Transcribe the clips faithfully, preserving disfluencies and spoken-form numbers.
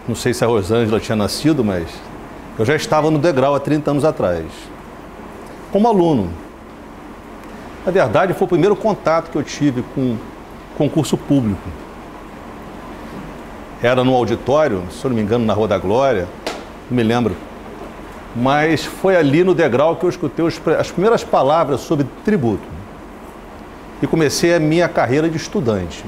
não sei se a Rosângela tinha nascido, mas eu já estava no degrau há trinta anos atrás, como aluno. Na verdade, foi o primeiro contato que eu tive com concurso público. Era no auditório, se eu não me engano, na Rua da Glória, não me lembro. Mas foi ali no degrau que eu escutei os, as primeiras palavras sobre tributo. E comecei a minha carreira de estudante.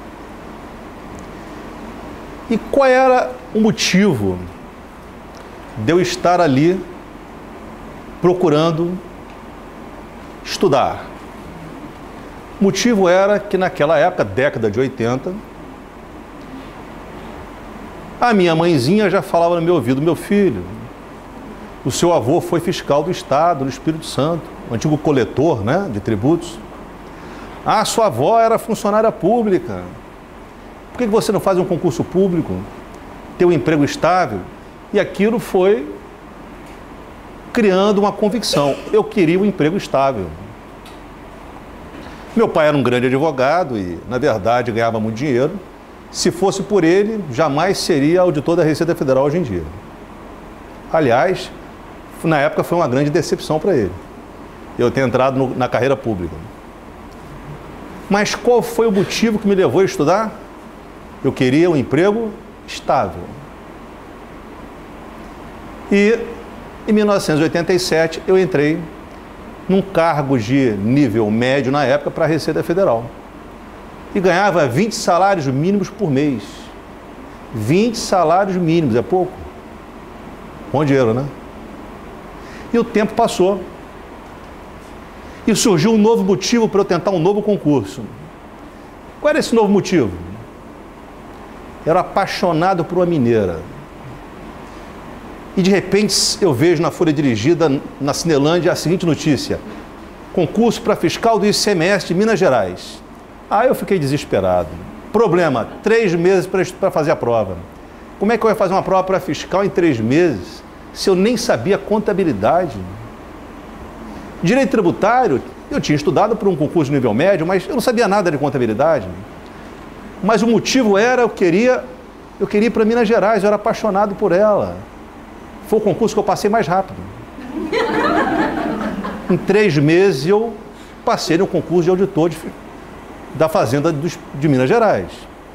E qual era o motivo de eu estar ali procurando estudar? O motivo era que naquela época, década de oitenta, a minha mãezinha já falava no meu ouvido: meu filho, o seu avô foi fiscal do Estado, do Espírito Santo, o antigo coletor, né, de tributos. Ah, sua avó era funcionária pública. Por que você não faz um concurso público, ter um emprego estável? E aquilo foi criando uma convicção. Eu queria um emprego estável. Meu pai era um grande advogado e, na verdade, ganhava muito dinheiro. Se fosse por ele, jamais seria auditor da Receita Federal hoje em dia. Aliás, na época foi uma grande decepção para ele, eu ter entrado no, na carreira pública. Mas qual foi o motivo que me levou a estudar? Eu queria um emprego estável. E em mil novecentos e oitenta e sete eu entrei num cargo de nível médio na época para a Receita Federal. E ganhava vinte salários mínimos por mês. vinte salários mínimos, é pouco? Bom dinheiro, né? E o tempo passou. E surgiu um novo motivo para eu tentar um novo concurso. Qual era esse novo motivo? Eu era apaixonado por uma mineira. E de repente eu vejo na Folha Dirigida, na Cinelândia, a seguinte notícia: concurso para fiscal do I C M S de Minas Gerais. Aí eu fiquei desesperado. Problema, três meses para fazer a prova. Como é que eu ia fazer uma prova para fiscal em três meses, se eu nem sabia contabilidade? Direito tributário, eu tinha estudado para um concurso de nível médio, mas eu não sabia nada de contabilidade. Mas o motivo era, eu queria, eu queria ir para Minas Gerais, eu era apaixonado por ela. Foi o concurso que eu passei mais rápido. Em três meses eu passei no concurso de auditor de, da Fazenda dos, de Minas Gerais.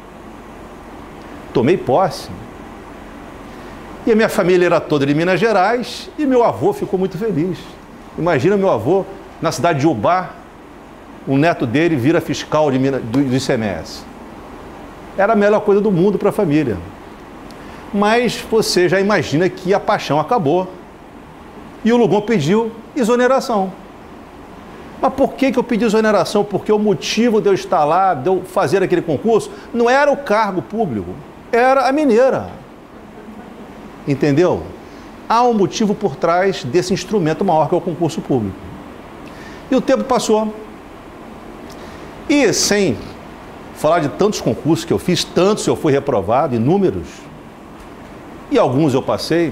Tomei posse. E a minha família era toda de Minas Gerais e meu avô ficou muito feliz. Imagina meu avô, na cidade de Ubá, o neto dele vira fiscal de Minas, do, do I C M S. Era a melhor coisa do mundo para a família. Mas você já imagina que a paixão acabou. E o Lugon pediu exoneração. Mas por que que eu pedi exoneração? Porque o motivo de eu estar lá, de eu fazer aquele concurso, não era o cargo público, era a mineira. Entendeu? Há um motivo por trás desse instrumento maior que é o concurso público. E o tempo passou. E sem falar de tantos concursos que eu fiz, tantos eu fui reprovado, inúmeros, e alguns eu passei,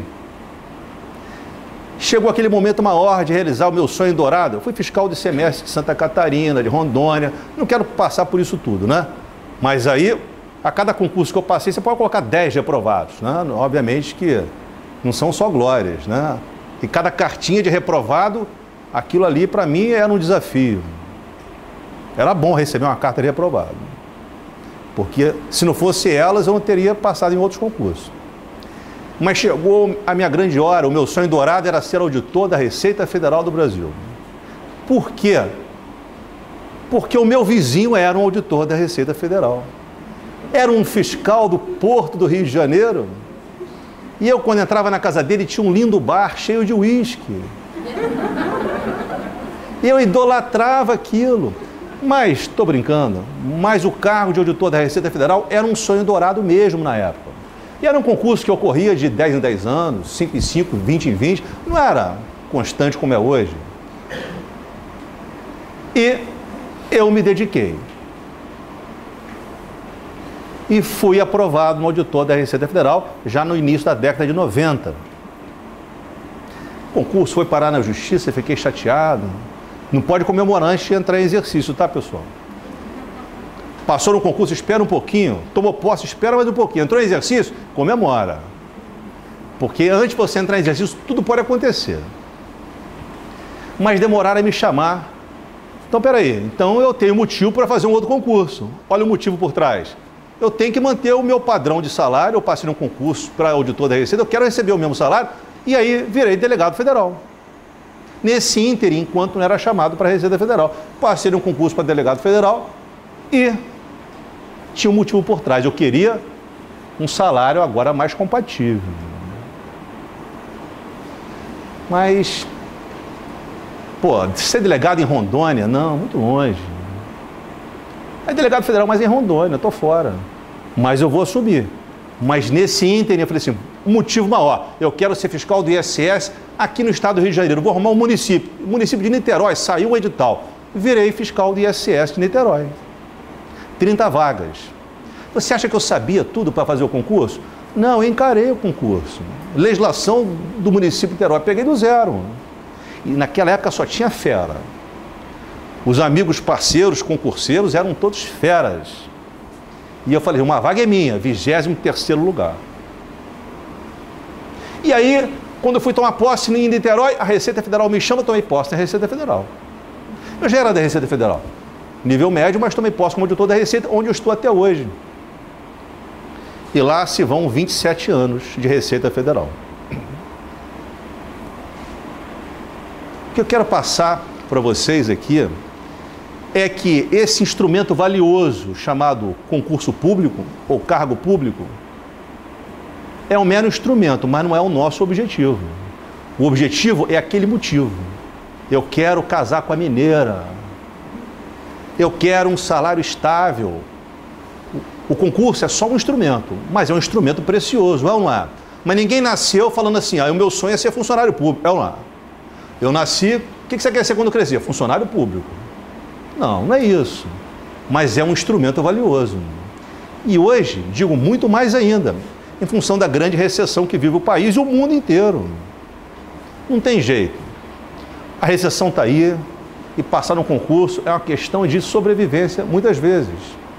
chegou aquele momento maior de realizar o meu sonho dourado. Eu fui fiscal de I C M S de Santa Catarina, de Rondônia, não quero passar por isso tudo, né? Mas aí, a cada concurso que eu passei, você pode colocar dez reprovados, né? Obviamente que não são só glórias, né? E cada cartinha de reprovado, aquilo ali para mim era um desafio. Era bom receber uma carta de reprovado, porque se não fosse elas, eu não teria passado em outros concursos. Mas chegou a minha grande hora, o meu sonho dourado era ser auditor da Receita Federal do Brasil. Por quê? Porque o meu vizinho era um auditor da Receita Federal. Era um fiscal do Porto do Rio de Janeiro. E eu, quando entrava na casa dele, tinha um lindo bar cheio de uísque. E eu idolatrava aquilo. Mas, estou brincando, mas o cargo de auditor da Receita Federal era um sonho dourado mesmo na época. E era um concurso que ocorria de dez em dez anos, cinco em cinco, vinte em vinte, não era constante como é hoje. E eu me dediquei. E fui aprovado no auditor da Receita Federal já no início da década de noventa. O concurso foi parar na justiça, eu fiquei chateado. Não pode comemorar antes de entrar em exercício, tá, pessoal? Passou no concurso, espera um pouquinho. Tomou posse, espera mais um pouquinho. Entrou em exercício, comemora. Porque antes de você entrar em exercício, tudo pode acontecer. Mas demoraram a me chamar. Então, peraí. Então, eu tenho motivo para fazer um outro concurso. Olha o motivo por trás. Eu tenho que manter o meu padrão de salário. Eu passei num concurso para auditor da Receita. Eu quero receber o mesmo salário. E aí, virei delegado federal. Nesse ínterim, enquanto não era chamado para a Receita Federal. Passei num concurso para delegado federal e tinha um motivo por trás. Eu queria um salário agora mais compatível. Mas, pô, ser delegado em Rondônia? Não, muito longe. É delegado federal, mas em Rondônia, eu tô fora. Mas eu vou assumir. Mas nesse ínterim, eu falei assim, um motivo maior. Eu quero ser fiscal do I S S aqui no estado do Rio de Janeiro. Vou arrumar um município. O município de Niterói, saiu o edital. Virei fiscal do I S S de Niterói. trinta vagas. Você acha que eu sabia tudo para fazer o concurso? Não, eu encarei o concurso. Legislação do município de Niterói, peguei do zero. E naquela época só tinha fera. Os amigos parceiros, concurseiros, eram todos feras. E eu falei, uma vaga é minha, vigésimo terceiro lugar. E aí, quando eu fui tomar posse em Niterói, a Receita Federal me chama, eu tomei posse na Receita Federal. Eu já era da Receita Federal. Nível médio, mas tomei posse como auditor da Receita, onde eu estou até hoje. E lá se vão vinte e sete anos de Receita Federal. O que eu quero passar para vocês aqui é que esse instrumento valioso chamado concurso público ou cargo público é um mero instrumento, mas não é o nosso objetivo. O objetivo é aquele motivo. Eu quero casar com a mineira. Eu quero um salário estável. O concurso é só um instrumento, mas é um instrumento precioso, é ou não é? Mas ninguém nasceu falando assim, ah, o meu sonho é ser funcionário público, é ou não é? Eu nasci, o que você quer ser quando crescer? Funcionário público. Não, não é isso. Mas é um instrumento valioso. E hoje, digo muito mais ainda, em função da grande recessão que vive o país e o mundo inteiro. Não tem jeito. A recessão está aí e passar no concurso é uma questão de sobrevivência, muitas vezes.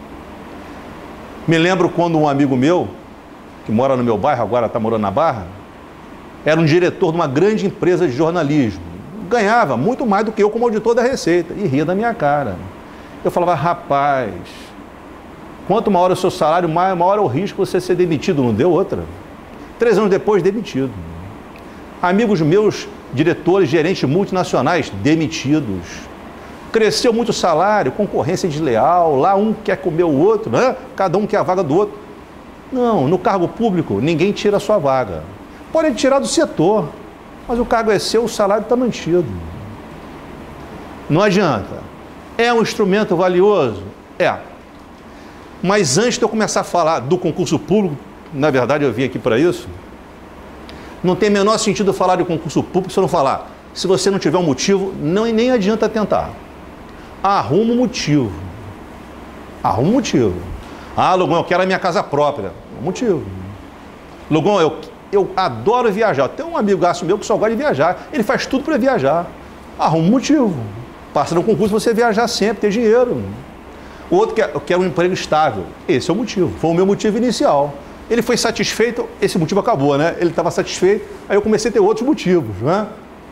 Me lembro quando um amigo meu, que mora no meu bairro, agora está morando na Barra, era um diretor de uma grande empresa de jornalismo. Ganhava muito mais do que eu como auditor da Receita e ria da minha cara. Eu falava, rapaz, quanto maior é o seu salário, maior é o risco de você ser demitido. Não deu outra. Três anos depois, demitido. Amigos meus, diretores, gerentes multinacionais, demitidos. Cresceu muito o salário, concorrência desleal, lá um quer comer o outro, né? Cada um quer a vaga do outro. Não, no cargo público, ninguém tira a sua vaga. Pode tirar do setor, mas o cargo é seu, o salário está mantido. Não adianta. É um instrumento valioso? É. Mas antes de eu começar a falar do concurso público, na verdade eu vim aqui para isso, não tem o menor sentido eu falar de concurso público se eu não falar. Se você não tiver um motivo, não, nem adianta tentar. Arruma um motivo. Arruma um motivo. Ah, Lugão, eu quero a minha casa própria. Um motivo. Lugão, eu, eu adoro viajar. Tem um amigaço meu que só gosta de viajar. Ele faz tudo para viajar. Arruma um motivo. Passa no concurso você viajar sempre, ter dinheiro. O outro quer, eu quero um emprego estável. Esse é o motivo. Foi o meu motivo inicial. Ele foi satisfeito, esse motivo acabou, né? Ele estava satisfeito, aí eu comecei a ter outros motivos, né?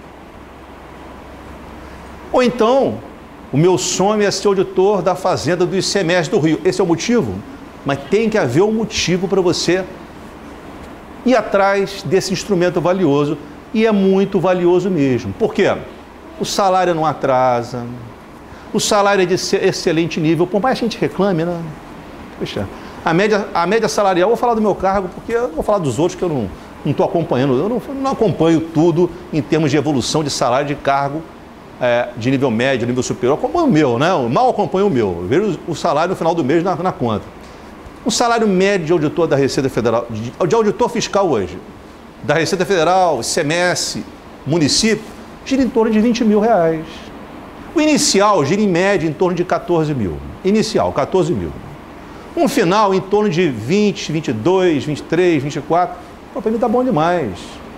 Ou então, o meu sonho é ser auditor da Fazenda do I C M S do Rio. Esse é o motivo? Mas tem que haver um motivo para você ir atrás desse instrumento valioso. E é muito valioso mesmo. Por quê? O salário não atrasa, o salário é de excelente nível, por mais que a gente reclame, né? Poxa, a média, a média salarial, eu vou falar do meu cargo, porque eu vou falar dos outros que eu não estou acompanhando. Eu não, não acompanho tudo em termos de evolução de salário de cargo é, de nível médio, nível superior. Eu acompanho o meu, né? Eu mal acompanho o meu. Eu vejo o salário no final do mês na, na conta. O salário médio de auditor da Receita Federal, de, de auditor fiscal hoje, da Receita Federal, I C M S, município, gira em torno de vinte mil reais. O inicial gira em média em torno de quatorze mil. Inicial, quatorze mil. Um final em torno de vinte, vinte e dois, vinte e três, vinte e quatro. Para mim está bom demais.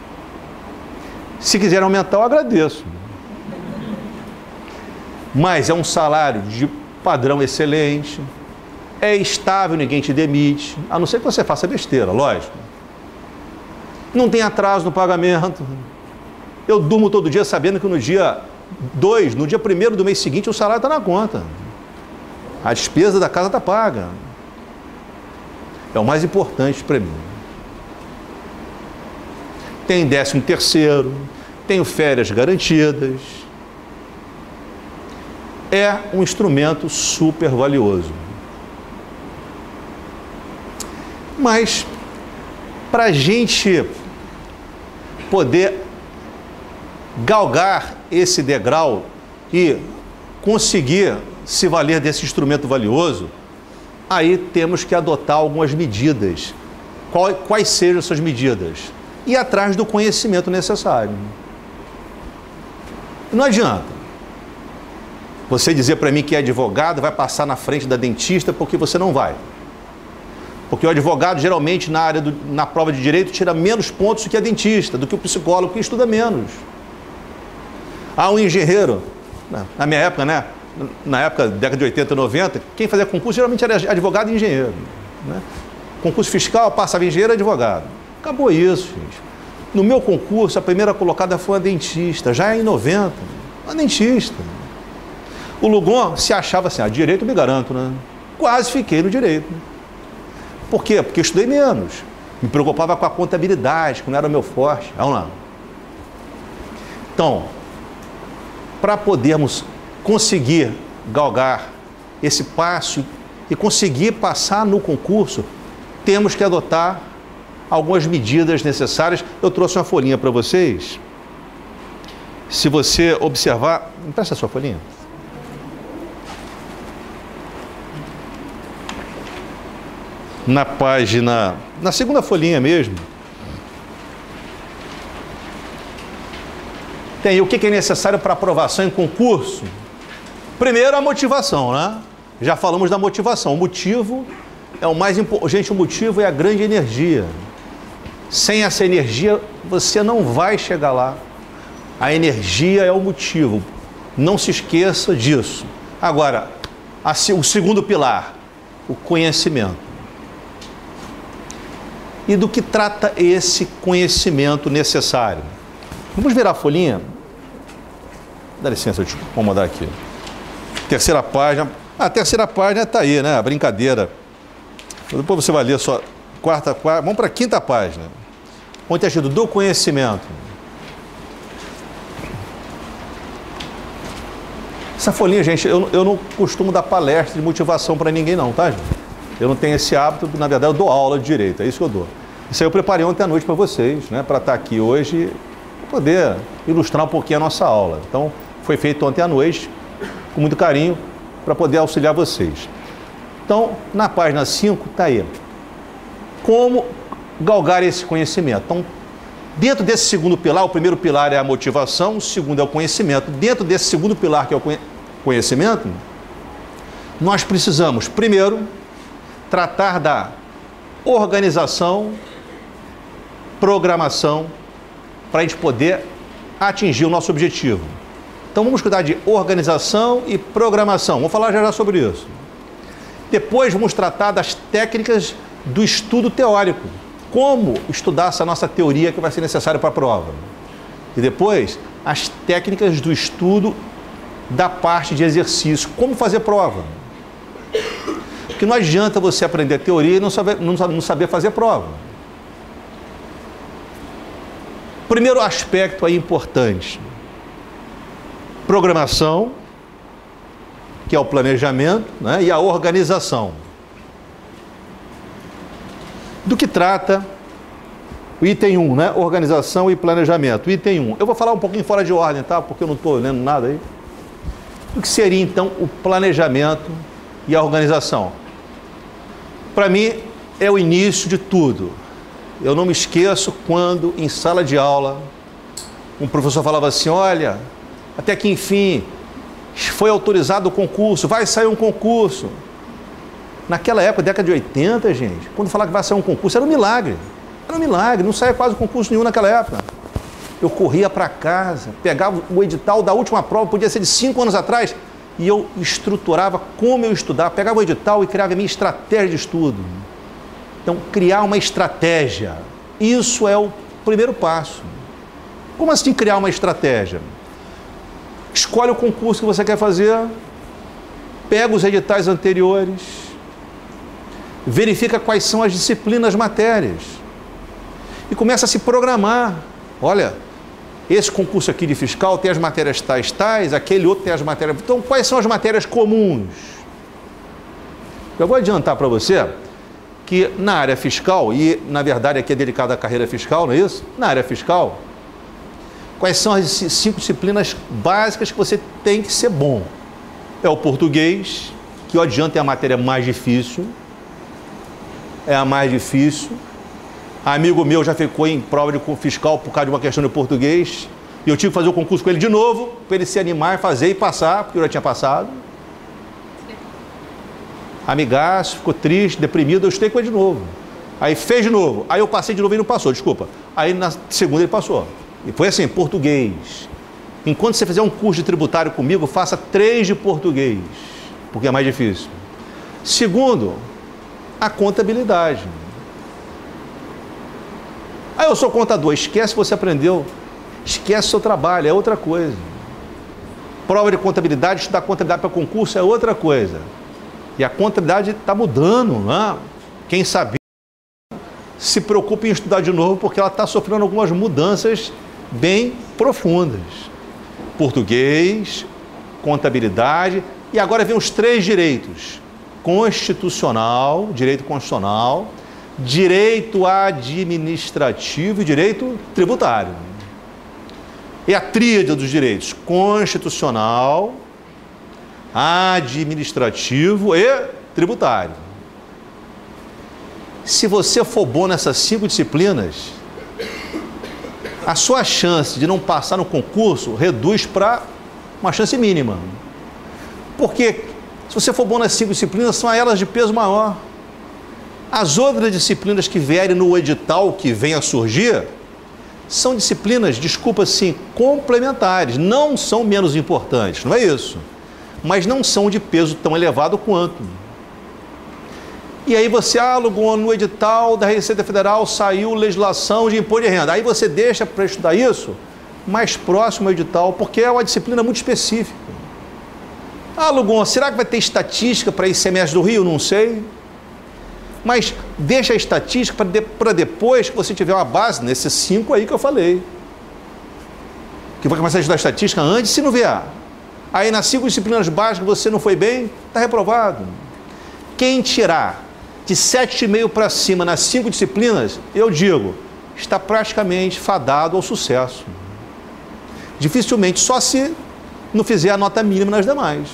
Se quiser aumentar, eu agradeço. Mas é um salário de padrão excelente. é estável, ninguém te demite, a não ser que você faça besteira, lógico. Não tem atraso no pagamento. Eu durmo todo dia sabendo que no dia dois, no dia primeiro do mês seguinte, o salário está na conta. A despesa da casa está paga. É o mais importante para mim. Tem décimo terceiro, tenho férias garantidas. É um instrumento super valioso. Mas, para a gente poder galgar esse degrau e conseguir se valer desse instrumento valioso, aí temos que adotar algumas medidas. Quais, quais sejam essas medidas? Ir atrás do conhecimento necessário. Não adianta você dizer para mim que é advogado, vai passar na frente da dentista, porque você não vai. Porque o advogado, geralmente, na área do, na prova de direito, tira menos pontos do que a dentista, do que o psicólogo, que estuda menos. Ah, um engenheiro, na minha época, né? Na época, década de oitenta, noventa, quem fazia concurso geralmente era advogado e engenheiro. Né? Concurso fiscal, passava engenheiro e advogado. Acabou isso, gente. No meu concurso, a primeira colocada foi uma dentista, já em noventa, uma dentista. O Lugon se achava assim, ah, direito eu me garanto, né? Quase fiquei no direito. Por quê? Porque eu estudei menos. Me preocupava com a contabilidade, que não era o meu forte. Vamos lá. Então, para podermos conseguir galgar esse passo e conseguir passar no concurso, temos que adotar algumas medidas necessárias. Eu trouxe uma folhinha para vocês. Se você observar... Me presta a sua folhinha. Na página... Na segunda folhinha mesmo. Tem o que é necessário para aprovação em concurso. Primeiro, a motivação, né? Já falamos da motivação. O motivo é o mais importante. Gente, o motivo é a grande energia. Sem essa energia, você não vai chegar lá. A energia é o motivo. Não se esqueça disso. Agora, a, o segundo pilar, o conhecimento. E do que trata esse conhecimento necessário? Vamos virar a folhinha? Dá licença, eu te vou mandar aqui. Terceira página. A terceira página está aí, né? A brincadeira. Depois você vai ler só quarta, quarta. Vamos para a quinta página. Onde está escrito do conhecimento. Essa folhinha, gente, eu, eu não costumo dar palestra de motivação para ninguém não, tá, gente? Eu não tenho esse hábito, na verdade eu dou aula de direito, é isso que eu dou. Isso aí eu preparei ontem à noite para vocês, né? Para estar aqui hoje, para poder ilustrar um pouquinho a nossa aula. Então, foi feito ontem à noite, com muito carinho, para poder auxiliar vocês. Então, na página cinco, está aí. Como galgar esse conhecimento? Então, dentro desse segundo pilar, o primeiro pilar é a motivação, o segundo é o conhecimento. Dentro desse segundo pilar, que é o conhecimento, nós precisamos, primeiro, tratar da organização, programação, para a gente poder atingir o nosso objetivo. Então, vamos cuidar de organização e programação. Vou falar já já sobre isso. Depois, vamos tratar das técnicas do estudo teórico. Como estudar essa nossa teoria que vai ser necessária para a prova. E depois, as técnicas do estudo da parte de exercício. Como fazer prova. Porque não adianta você aprender teoria e não saber, não, não saber fazer prova. Primeiro aspecto aí importante. Programação, que é o planejamento, né, e a organização. Do que trata o item um, né? Organização e planejamento. O item um. Eu vou falar um pouquinho fora de ordem, tá? Porque eu não estou lendo nada aí. O que seria, então, o planejamento e a organização? Para mim, é o início de tudo. Eu não me esqueço quando, em sala de aula, um professor falava assim, olha, até que, enfim, foi autorizado o concurso, vai sair um concurso. Naquela época, década de oitenta, gente, quando falava que vai sair um concurso, era um milagre. Era um milagre, não saía quase concurso nenhum naquela época. Eu corria para casa, pegava o edital da última prova, podia ser de cinco anos atrás, e eu estruturava como eu estudava, pegava o edital e criava a minha estratégia de estudo. Então, criar uma estratégia, isso é o primeiro passo. Como assim criar uma estratégia? Escolhe o concurso que você quer fazer, pega os editais anteriores, verifica quais são as disciplinas, matérias e começa a se programar. Olha, esse concurso aqui de fiscal tem as matérias tais, tais, aquele outro tem as matérias... Então, quais são as matérias comuns? Eu vou adiantar para você que na área fiscal, e na verdade aqui é dedicada à carreira fiscal, não é isso? Na área fiscal, quais são as cinco disciplinas básicas que você tem que ser bom? É o português, que eu adianto é a matéria mais difícil, é a mais difícil. Amigo meu já ficou em prova de fiscal por causa de uma questão de português, e eu tive que fazer o concurso com ele de novo, para ele se animar, fazer e passar, porque eu já tinha passado. Amigaço, ficou triste, deprimido, eu estudei com ele de novo. Aí fez de novo, aí eu passei de novo e não passou, desculpa. Aí na segunda ele passou. E foi assim, português. Enquanto você fizer um curso de tributário comigo, faça três de português, porque é mais difícil. Segundo, a contabilidade. Ah, eu sou contador. Esquece que você aprendeu. Esquece o seu trabalho, é outra coisa. Prova de contabilidade, estudar contabilidade para concurso é outra coisa. E a contabilidade está mudando, né? Quem sabe se preocupe em estudar de novo, porque ela está sofrendo algumas mudanças bem profundas. Português, contabilidade, e agora vem os três direitos. Constitucional, direito constitucional, direito administrativo e direito tributário. É a tríade dos direitos: constitucional, administrativo e tributário. Se você for bom nessas cinco disciplinas, a sua chance de não passar no concurso reduz para uma chance mínima. Porque se você for bom nas cinco disciplinas, são elas de peso maior. As outras disciplinas que vierem no edital que venha a surgir, são disciplinas, desculpa assim, complementares, não são menos importantes, não é isso, mas não são de peso tão elevado quanto. E aí você, ah, no edital da Receita Federal saiu legislação de imposto de renda, aí você deixa para estudar isso mais próximo ao edital, porque é uma disciplina muito específica. Ah, Lugon, será que vai ter estatística para I C M S do Rio? Não sei. Mas deixa a estatística para de, para depois que você tiver uma base nesses cinco aí que eu falei. Que vai começar a estudar estatística antes, se não vier. Aí nas cinco disciplinas básicas você não foi bem, está reprovado. Quem tirar de sete vírgula cinco para cima nas cinco disciplinas, eu digo, está praticamente fadado ao sucesso. Dificilmente, só se não fizer a nota mínima nas demais.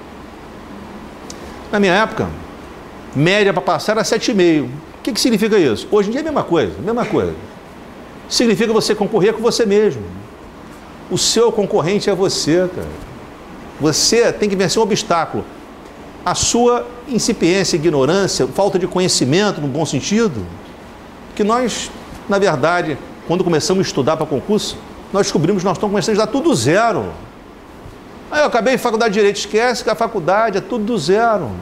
Na minha época, média para passar era sete vírgula cinco. O que, que significa isso? Hoje em dia é a mesma coisa, a mesma coisa. Significa você concorrer com você mesmo. O seu concorrente é você, cara. Você tem que vencer um obstáculo. A sua incipiência, ignorância, falta de conhecimento, no bom sentido, que nós, na verdade, quando começamos a estudar para concurso, nós descobrimos que nós estamos começando a estudar tudo do zero. Aí eu acabei em faculdade de Direito, esquece que a faculdade é tudo do zero.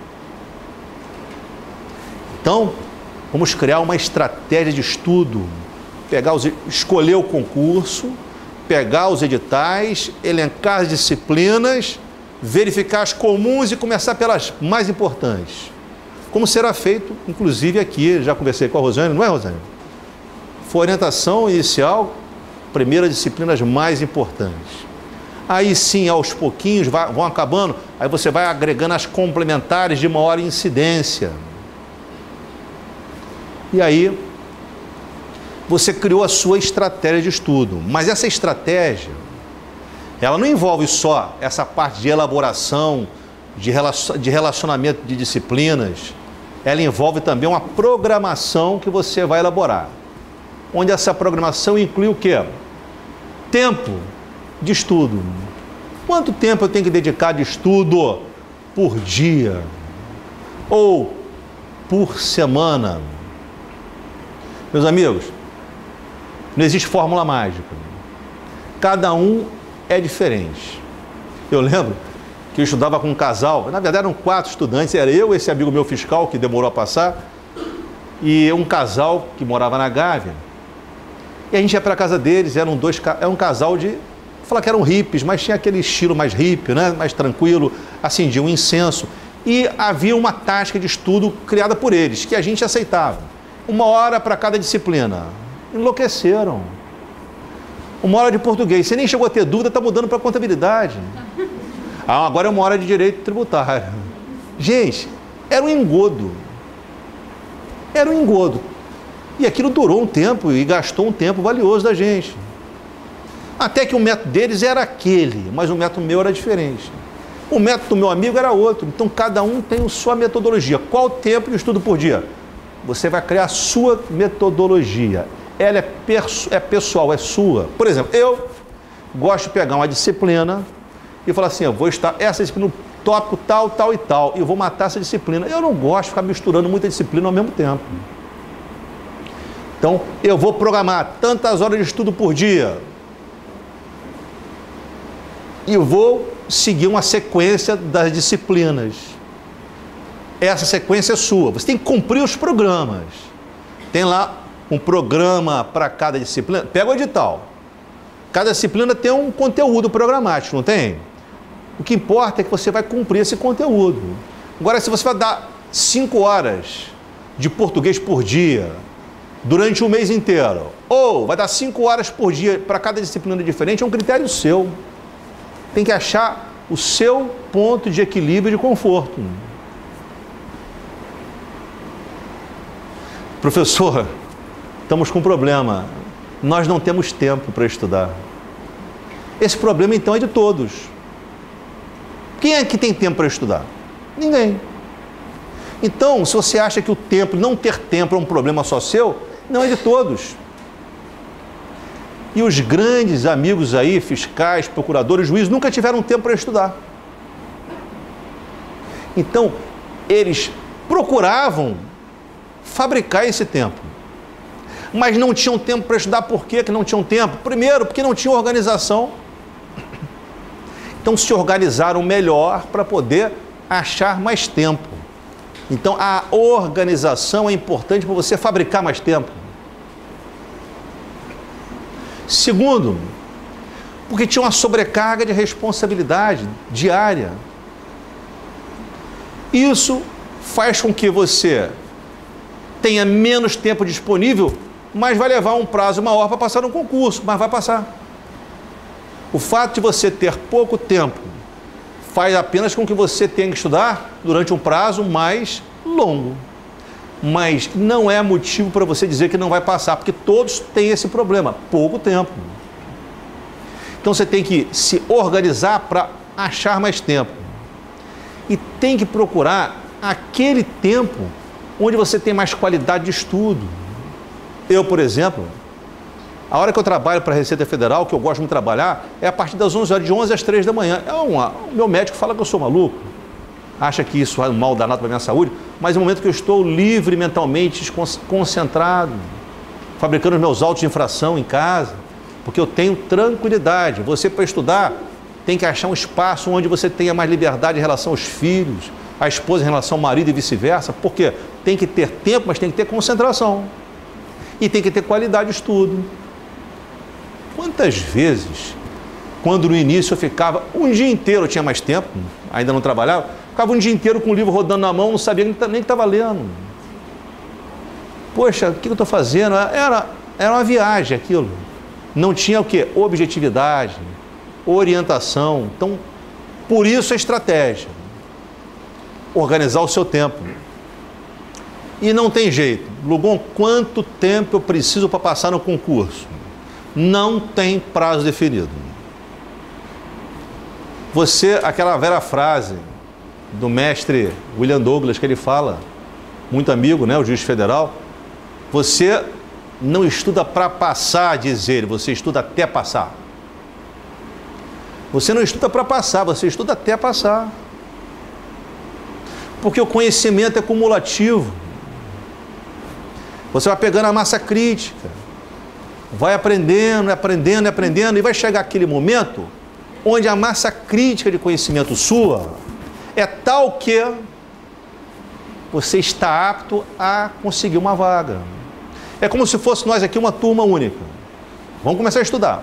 Então, vamos criar uma estratégia de estudo, pegar os, escolher o concurso, pegar os editais, elencar as disciplinas, verificar as comuns e começar pelas mais importantes. Como será feito, inclusive aqui, já conversei com a Rosane, não é, Rosane? Foi orientação inicial, primeiras disciplinas mais importantes. Aí sim, aos pouquinhos, vai, vão acabando, aí você vai agregando as complementares de maior incidência. E aí, você criou a sua estratégia de estudo. Mas essa estratégia, ela não envolve só essa parte de elaboração, de relacionamento de disciplinas. Ela envolve também uma programação que você vai elaborar. Onde essa programação inclui o quê? Tempo de estudo. Quanto tempo eu tenho que dedicar de estudo por dia? Ou por semana? Meus amigos, não existe fórmula mágica. Cada um é diferente. Eu lembro que eu estudava com um casal, na verdade eram quatro estudantes, era eu, esse amigo meu fiscal, que demorou a passar, e um casal que morava na Gávea. E a gente ia para a casa deles, eram dois, era um casal de, vou falar que eram hippies, mas tinha aquele estilo mais hippie, né? Mais tranquilo, acendia um incenso. E havia uma tática de estudo criada por eles, que a gente aceitava. Uma hora para cada disciplina. Enlouqueceram. Uma hora de português. Você nem chegou a ter dúvida, está mudando para contabilidade. Ah, agora é uma hora de direito tributário. Gente, era um engodo. Era um engodo. E aquilo durou um tempo e gastou um tempo valioso da gente. Até que o método deles era aquele, mas o método meu era diferente. O método do meu amigo era outro. Então, cada um tem a sua metodologia. Qual o tempo de estudo por dia? Você vai criar a sua metodologia. Ela é, é pessoal, é sua. Por exemplo, eu gosto de pegar uma disciplina e falar assim, eu vou estar essa disciplina, tópico tal, tal e tal, e eu vou matar essa disciplina. Eu não gosto de ficar misturando muita disciplina ao mesmo tempo. Então, eu vou programar tantas horas de estudo por dia e eu vou seguir uma sequência das disciplinas. Essa sequência é sua. Você tem que cumprir os programas. Tem lá um programa para cada disciplina. Pega o edital. Cada disciplina tem um conteúdo programático, não tem? O que importa é que você vai cumprir esse conteúdo. Agora, se você vai dar cinco horas de português por dia, durante um mês inteiro, ou vai dar cinco horas por dia para cada disciplina diferente, é um critério seu. Tem que achar o seu ponto de equilíbrio e de conforto. Professor, estamos com um problema. Nós não temos tempo para estudar. Esse problema, então, é de todos. Quem é que tem tempo para estudar? Ninguém. Então, se você acha que o tempo, não ter tempo é um problema só seu, não é de todos. E os grandes amigos aí, fiscais, procuradores, juízes, nunca tiveram tempo para estudar. Então, eles procuravam fabricar esse tempo. Mas não tinham tempo para estudar. Por quê que não tinham tempo? Primeiro, porque não tinham organização. Então, se organizaram melhor para poder achar mais tempo. Então, a organização é importante para você fabricar mais tempo. Segundo, porque tinha uma sobrecarga de responsabilidade diária. Isso faz com que você tenha menos tempo disponível, mas vai levar um prazo maior para passar no concurso, mas vai passar. O fato de você ter pouco tempo faz apenas com que você tenha que estudar durante um prazo mais longo. Mas não é motivo para você dizer que não vai passar, porque todos têm esse problema, pouco tempo. Então você tem que se organizar para achar mais tempo. E tem que procurar aquele tempo onde você tem mais qualidade de estudo. Eu, por exemplo, a hora que eu trabalho para a Receita Federal, que eu gosto de trabalhar, é a partir das onze horas, de onze às três da manhã. É uma, o meu médico fala que eu sou maluco, acha que isso é um mal danado para a minha saúde, mas no momento que eu estou livre mentalmente, concentrado, fabricando os meus autos de infração em casa, porque eu tenho tranquilidade. Você, para estudar, tem que achar um espaço onde você tenha mais liberdade em relação aos filhos, a esposa em relação ao marido e vice-versa, porque tem que ter tempo, mas tem que ter concentração. E tem que ter qualidade de estudo. Quantas vezes, quando no início eu ficava um dia inteiro, eu tinha mais tempo, ainda não trabalhava, ficava um dia inteiro com o livro rodando na mão, não sabia nem que estava lendo. Poxa, o que eu estou fazendo? Era, era uma viagem aquilo. Não tinha o quê? Objetividade, orientação. Então, por isso a estratégia. Organizar o seu tempo. E não tem jeito. Lugon, quanto tempo eu preciso para passar no concurso? Não tem prazo definido. Você, aquela velha frase do mestre William Douglas, que ele fala, muito amigo, né, o juiz federal, você não estuda para passar, diz ele, você estuda até passar. Você não estuda para passar, você estuda até passar. Porque o conhecimento é cumulativo. Você vai pegando a massa crítica, vai aprendendo, aprendendo, aprendendo, e vai chegar aquele momento onde a massa crítica de conhecimento sua é tal que você está apto a conseguir uma vaga. É como se fosse nós aqui uma turma única. Vamos começar a estudar.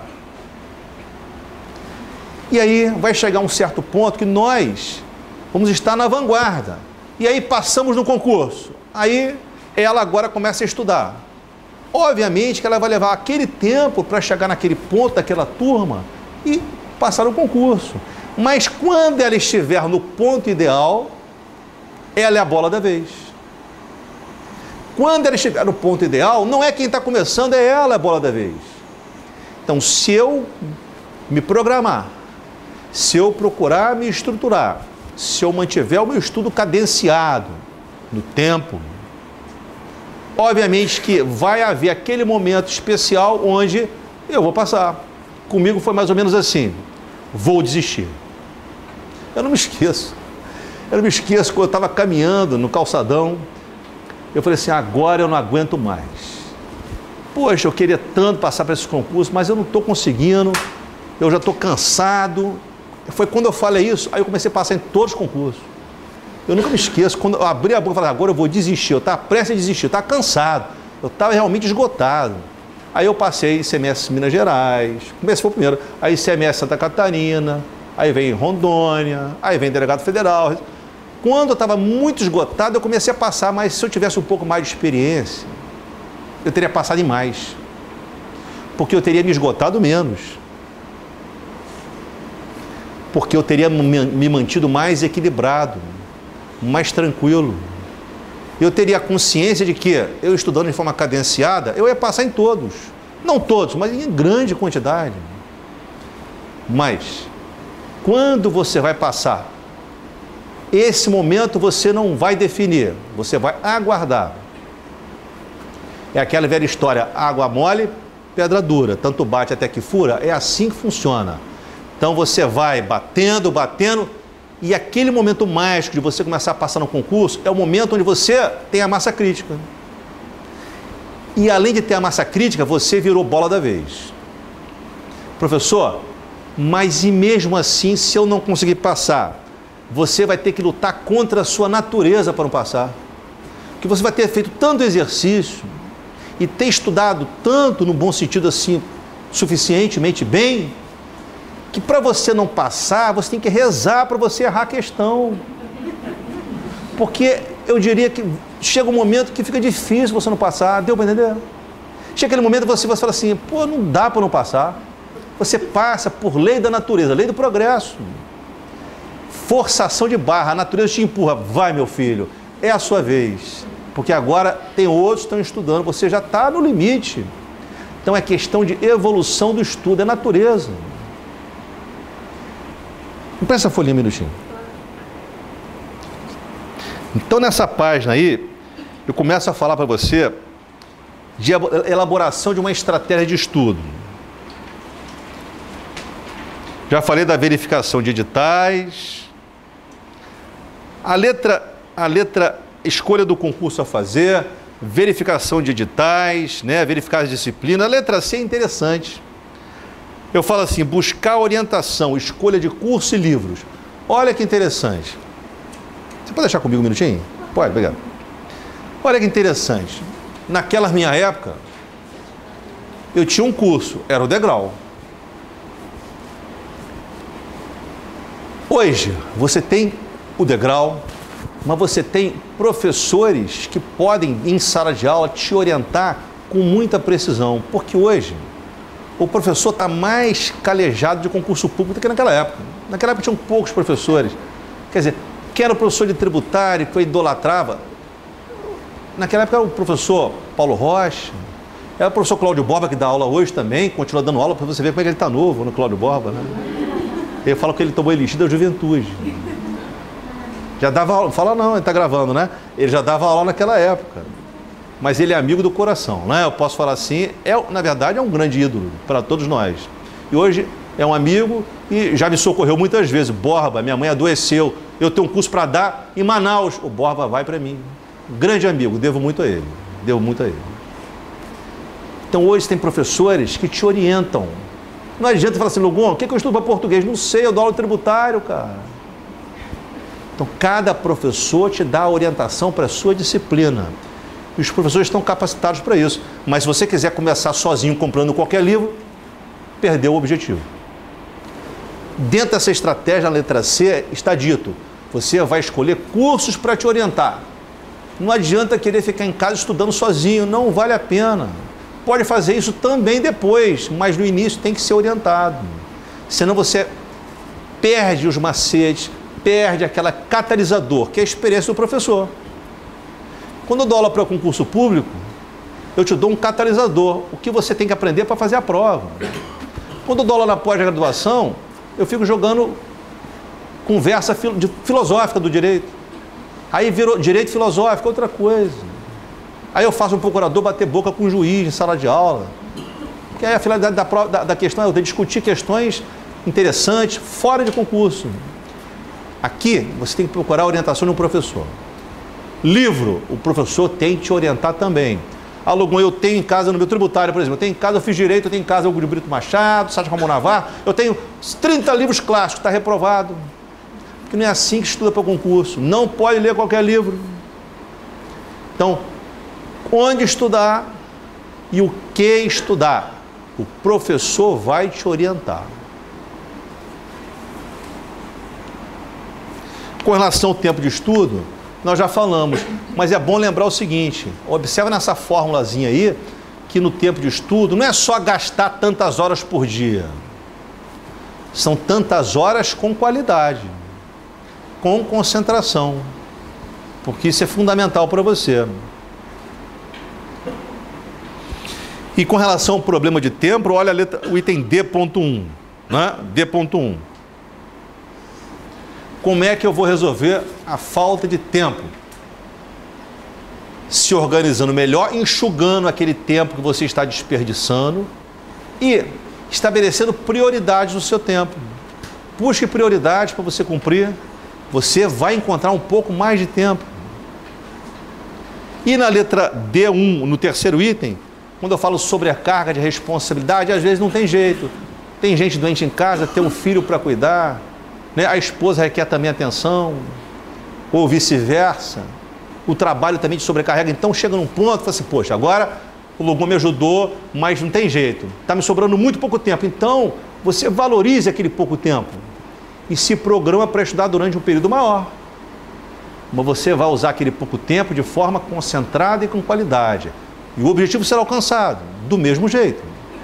E aí vai chegar um certo ponto que nós vamos estar na vanguarda. E aí passamos no concurso. Aí ela agora começa a estudar. Obviamente que ela vai levar aquele tempo para chegar naquele ponto daquela turma e passar no concurso. Mas quando ela estiver no ponto ideal, ela é a bola da vez. Quando ela estiver no ponto ideal, não é quem está começando, é ela a bola da vez. Então, se eu me programar, se eu procurar me estruturar, se eu mantiver o meu estudo cadenciado no tempo, obviamente que vai haver aquele momento especial onde eu vou passar. Comigo foi mais ou menos assim, vou desistir. Eu não me esqueço. Eu não me esqueço quando eu estava caminhando no calçadão, eu falei assim, agora eu não aguento mais. Poxa, eu queria tanto passar para esse concurso, mas eu não estou conseguindo, eu já estou cansado. Foi quando eu falei isso, aí eu comecei a passar em todos os concursos. Eu nunca me esqueço, quando eu abri a boca e falei, agora eu vou desistir, eu estava prestes a desistir, eu estava cansado, eu estava realmente esgotado. Aí eu passei I C M S Minas Gerais, comecei foi o primeiro, aí I C M S Santa Catarina, aí vem Rondônia, aí vem Delegado Federal. Quando eu estava muito esgotado, eu comecei a passar, mas se eu tivesse um pouco mais de experiência, eu teria passado em mais, porque eu teria me esgotado menos, porque eu teria me mantido mais equilibrado, mais tranquilo. Eu teria a consciência de que eu estudando de forma cadenciada, eu ia passar em todos, não todos, mas em grande quantidade. Mas quando você vai passar, esse momento você não vai definir, você vai aguardar. É aquela velha história, água mole, pedra dura, tanto bate até que fura, é assim que funciona. Então você vai batendo, batendo, e aquele momento mágico de você começar a passar no concurso é o momento onde você tem a massa crítica. E além de ter a massa crítica, você virou bola da vez. Professor, mas e mesmo assim, se eu não conseguir passar, você vai ter que lutar contra a sua natureza para não passar. Porque você vai ter feito tanto exercício e ter estudado tanto, no bom sentido assim, suficientemente bem, que para você não passar, você tem que rezar para você errar a questão. Porque eu diria que chega um momento que fica difícil você não passar, deu para entender? Chega aquele momento que você, você fala assim, pô, não dá para não passar. Você passa por lei da natureza, lei do progresso. Forçação de barra, a natureza te empurra, vai meu filho, é a sua vez. Porque agora tem outros que estão estudando, você já está no limite. Então é questão de evolução do estudo, é natureza. Não presta essa folhinha um minutinho. Então nessa página aí, eu começo a falar para você de elaboração de uma estratégia de estudo. Já falei da verificação de editais. A letra, a letra escolha do concurso a fazer, verificação de editais, né, verificar as disciplinas. A letra C é interessante. Eu falo assim, buscar orientação, escolha de curso e livros. Olha que interessante. Você pode deixar comigo um minutinho? Pode, obrigado. Olha que interessante. Naquela minha época, eu tinha um curso, era o degrau. Hoje, você tem o degrau, mas você tem professores que podem, em sala de aula, te orientar com muita precisão. Porque hoje, o professor está mais calejado de concurso público do que naquela época. Naquela época tinham poucos professores. Quer dizer, quem era o professor de tributário, que eu idolatrava, naquela época era o professor Paulo Rocha, era o professor Cláudio Borba, que dá aula hoje também, continua dando aula para você ver como é que ele está novo, no Cláudio Borba, né? Eu falo que ele tomou elixir da juventude. Já dava aula, fala não, ele está gravando, né? Ele já dava aula naquela época. Mas ele é amigo do coração, né? Eu posso falar assim, é, na verdade é um grande ídolo para todos nós. E hoje é um amigo e já me socorreu muitas vezes. Borba, minha mãe adoeceu, eu tenho um curso para dar em Manaus. O Borba vai para mim. Grande amigo, devo muito a ele. Devo muito a ele. Então hoje tem professores que te orientam Não adianta falar assim, Lugon, o que, que eu estudo para português? Não sei, eu dou aula tributário, cara. Então, cada professor te dá a orientação para a sua disciplina. E os professores estão capacitados para isso. Mas se você quiser começar sozinho comprando qualquer livro, perdeu o objetivo. Dentro dessa estratégia, na letra C, está dito, você vai escolher cursos para te orientar. Não adianta querer ficar em casa estudando sozinho, não vale a pena. Pode fazer isso também depois, mas no início tem que ser orientado. Senão você perde os macetes, perde aquela catalisador, que é a experiência do professor. Quando eu dou aula para concurso público, eu te dou um catalisador, o que você tem que aprender para fazer a prova. Quando eu dou aula na pós-graduação, eu fico jogando conversa filosófica do direito. Aí virou direito filosófico, outra coisa. Aí eu faço um procurador bater boca com um juiz em sala de aula. Que aí a finalidade da, da, da questão é eu discutir questões interessantes fora de concurso. Aqui você tem que procurar a orientação de um professor. Livro, o professor tem que te orientar também. Alugou, eu tenho em casa no meu tributário, por exemplo, eu tenho em casa, eu fiz direito, eu tenho em casa o Hugo de Brito Machado, Sérgio Ramon Navarro, eu tenho trinta livros clássicos, está reprovado. Porque não é assim que estuda para o concurso. Não pode ler qualquer livro. Então, onde estudar e o que estudar, o professor vai te orientar. Com relação ao tempo de estudo, nós já falamos, mas é bom lembrar o seguinte, observa nessa fórmulazinha aí, que no tempo de estudo não é só gastar tantas horas por dia, são tantas horas com qualidade, com concentração, porque isso é fundamental para você. E com relação ao problema de tempo, olha a letra, o item D ponto um, né? D ponto um. Como é que eu vou resolver a falta de tempo? Se organizando melhor, enxugando aquele tempo que você está desperdiçando e estabelecendo prioridades no seu tempo. Busque prioridades para você cumprir, você vai encontrar um pouco mais de tempo. E na letra D um, no terceiro item, quando eu falo sobre a carga de responsabilidade, às vezes não tem jeito. Tem gente doente em casa, tem um filho para cuidar, né? A esposa requer também atenção, ou vice-versa. O trabalho também te sobrecarrega. Então chega num ponto e fala assim, poxa, agora o Lugon me ajudou, mas não tem jeito. Está me sobrando muito pouco tempo. Então você valorize aquele pouco tempo e se programa para estudar durante um período maior. Mas você vai usar aquele pouco tempo de forma concentrada e com qualidade. E o objetivo será alcançado do mesmo jeito.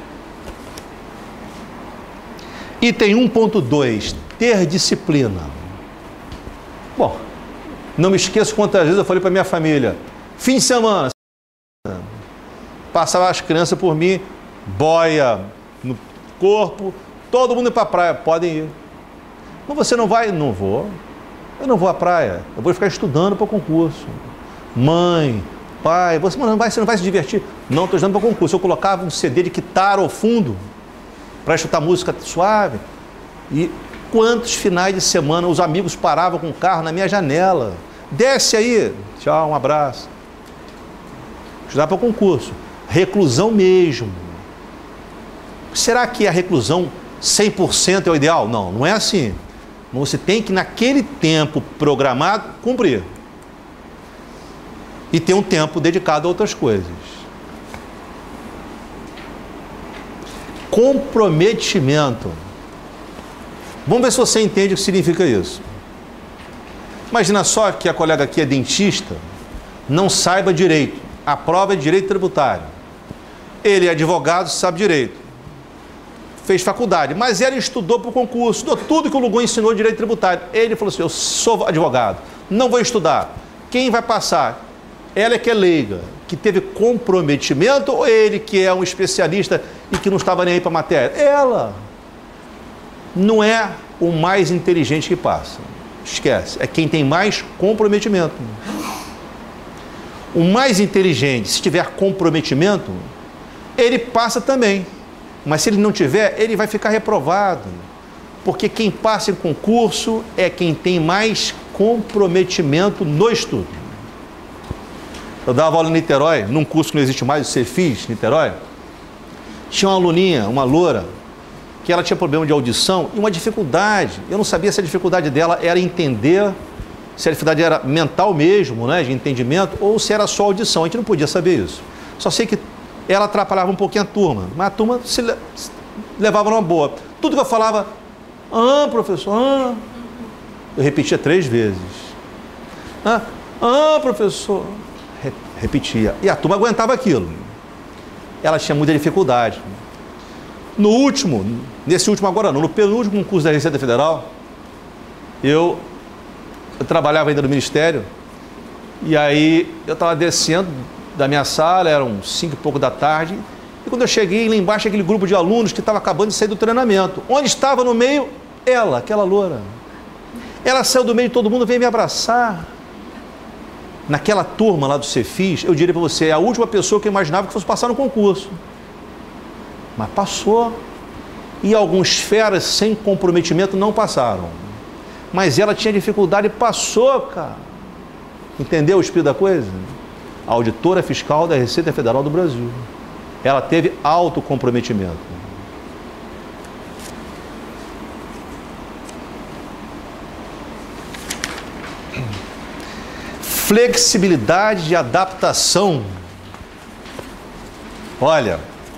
Item um ponto dois, ter disciplina. Bom, não me esqueço quantas vezes eu falei para minha família, fim de semana, passava as crianças por mim, boia no corpo, todo mundo ir para a praia, podem ir. Mas você não vai? Não vou. Eu não vou à praia, eu vou ficar estudando para o concurso. Mãe, pai, você não vai, você não vai se divertir? Não, estou estudando para o concurso. Eu colocava um C D de guitarra ao fundo para escutar música suave. E quantos finais de semana os amigos paravam com o carro na minha janela? Desce aí, tchau, um abraço. Estudar para o concurso. Reclusão mesmo. Será que a reclusão cem por cento é o ideal? Não, não é assim. Você tem que, naquele tempo programado, cumprir. E ter um tempo dedicado a outras coisas. Comprometimento. Vamos ver se você entende o que significa isso. Imagina só que a colega aqui é dentista, não saiba direito. A prova é de direito tributário. Ele é advogado, sabe direito. Fez faculdade, mas ela estudou para o concurso, estudou tudo que o Lugon ensinou de direito tributário. Ele falou assim, eu sou advogado, não vou estudar. Quem vai passar? Ela é que é leiga, que teve comprometimento, ou ele que é um especialista e que não estava nem aí para a matéria? Ela não é o mais inteligente que passa. Esquece, é quem tem mais comprometimento. O mais inteligente, se tiver comprometimento, ele passa também. Mas se ele não tiver, ele vai ficar reprovado. Porque quem passa em concurso é quem tem mais comprometimento no estudo. Eu dava aula em Niterói, num curso que não existe mais, o Cefis, Niterói. Tinha uma aluninha, uma loura, que ela tinha problema de audição e uma dificuldade. Eu não sabia se a dificuldade dela era entender, se a dificuldade era mental mesmo, né, de entendimento, ou se era só audição. A gente não podia saber isso. Só sei que ela atrapalhava um pouquinho a turma, mas a turma se levava numa boa. Tudo que eu falava, ah, professor, ah, eu repetia três vezes. Ah, ah professor, Re repetia. E a turma aguentava aquilo. Ela tinha muita dificuldade. No último, nesse último agora não, no penúltimo curso da Receita Federal, eu, eu trabalhava ainda no Ministério, e aí eu estava descendo da minha sala, eram cinco e pouco da tarde, e quando eu cheguei lá embaixo, aquele grupo de alunos que estava acabando de sair do treinamento, onde estava no meio, ela, aquela loura. Ela saiu do meio de todo mundo, veio me abraçar. Naquela turma lá do Cefis, eu diria para você, é a última pessoa que eu imaginava que fosse passar no concurso. Mas passou. E alguns feras sem comprometimento não passaram. Mas ela tinha dificuldade e passou, cara. Entendeu o espírito da coisa? A auditora fiscal da Receita Federal do Brasil. Ela teve autocomprometimento. Flexibilidade de adaptação. Olha,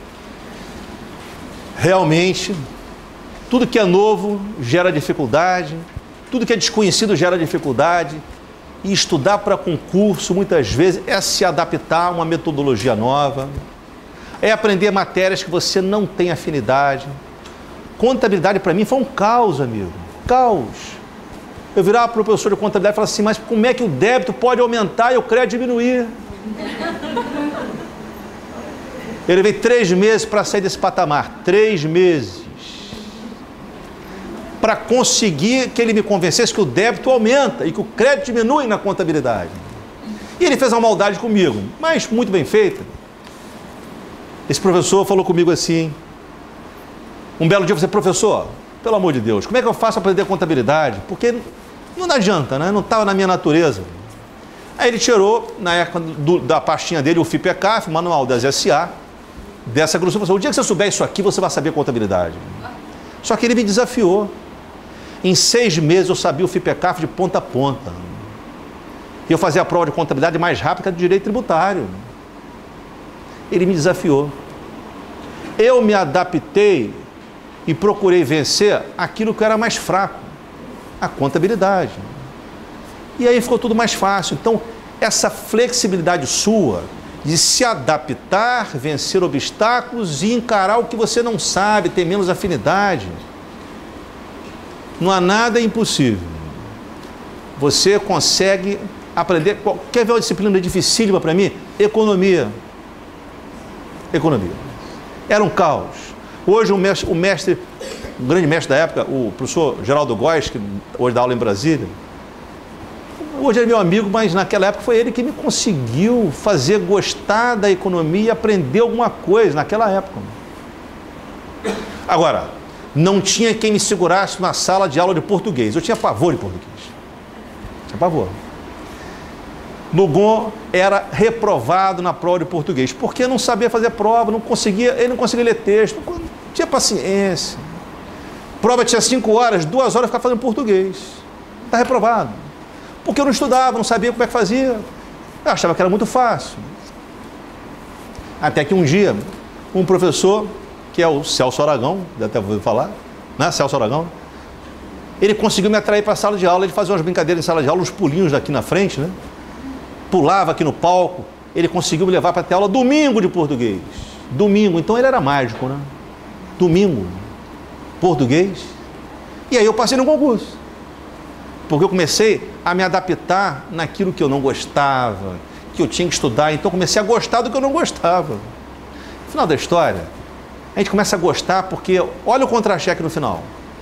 realmente, tudo que é novo gera dificuldade, tudo que é desconhecido gera dificuldade, e estudar para concurso, muitas vezes, é se adaptar a uma metodologia nova, é aprender matérias que você não tem afinidade. Contabilidade, para mim, foi um caos, amigo, caos. Eu virava para o professor de contabilidade e falava assim, mas como é que o débito pode aumentar e o crédito diminuir? Eu levei três meses para sair desse patamar, três meses, para conseguir que ele me convencesse que o débito aumenta e que o crédito diminui na contabilidade. E ele fez uma maldade comigo, mas muito bem feita. Esse professor falou comigo assim, um belo dia eu falei, professor, pelo amor de Deus, como é que eu faço para aprender contabilidade? Porque não adianta, né? Não estava na minha natureza. Aí ele tirou, na época do, da pastinha dele, o FIPECAF, manual das S A, dessa grossura, falou, o dia que você souber isso aqui, você vai saber contabilidade. Só que ele me desafiou. Em seis meses eu sabia o FIPECAF de ponta a ponta. E eu fazia a prova de contabilidade mais rápida que a do direito tributário. Ele me desafiou. Eu me adaptei e procurei vencer aquilo que era mais fraco, a contabilidade. E aí ficou tudo mais fácil. Então, essa flexibilidade sua de se adaptar, vencer obstáculos e encarar o que você não sabe, ter menos afinidade. Não há nada impossível. Você consegue aprender. Quer ver uma disciplina dificílima para mim? Economia. Economia. Era um caos. Hoje o mestre, o mestre, o grande mestre da época, o professor Geraldo Góes, que hoje dá aula em Brasília, hoje ele é meu amigo, mas naquela época foi ele que me conseguiu fazer gostar da economia e aprender alguma coisa naquela época. Agora, não tinha quem me segurasse na sala de aula de português. Eu tinha pavor de português. Tinha pavor. Lugon era reprovado na prova de português, porque não sabia fazer prova, não conseguia, ele não conseguia ler texto, não tinha paciência. Prova tinha cinco horas, duas horas ficava fazendo português. Está reprovado. Porque eu não estudava, não sabia como é que fazia. Eu achava que era muito fácil. Até que um dia, um professor, que é o Celso Aragão, já até ouviu falar, né? Celso Aragão, ele conseguiu me atrair para a sala de aula, ele fazia umas brincadeiras em sala de aula, uns pulinhos daqui na frente, né? Pulava aqui no palco, ele conseguiu me levar para ter aula domingo de português. Domingo, então ele era mágico, né? Domingo, português. E aí eu passei no concurso. Porque eu comecei a me adaptar naquilo que eu não gostava, que eu tinha que estudar, então comecei a gostar do que eu não gostava. No final da história, a gente começa a gostar porque olha o contra-cheque no final.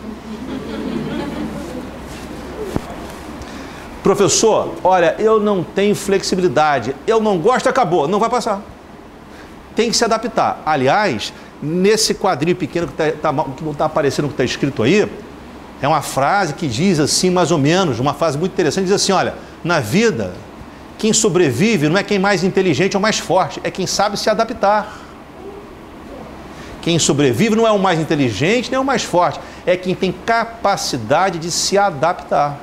Professor, olha, eu não tenho flexibilidade, eu não gosto, acabou, não vai passar. Tem que se adaptar. Aliás, nesse quadrinho pequeno que, tá, tá, que não está aparecendo o que está escrito aí, é uma frase que diz assim, mais ou menos, uma frase muito interessante, diz assim, olha, na vida, quem sobrevive não é quem mais inteligente ou mais forte, é quem sabe se adaptar. Quem sobrevive não é o mais inteligente, nem o mais forte. É quem tem capacidade de se adaptar.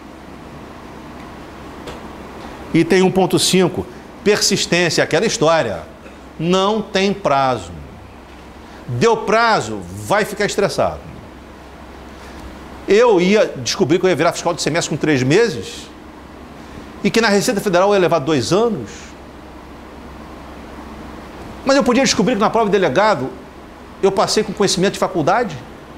E tem um ponto cinco, persistência, aquela história. Não tem prazo. Deu prazo, vai ficar estressado. Eu ia descobrir que eu ia virar fiscal de semestre com três meses e que na Receita Federal eu ia levar dois anos. Mas eu podia descobrir que na prova de delegado eu passei com conhecimento de faculdade.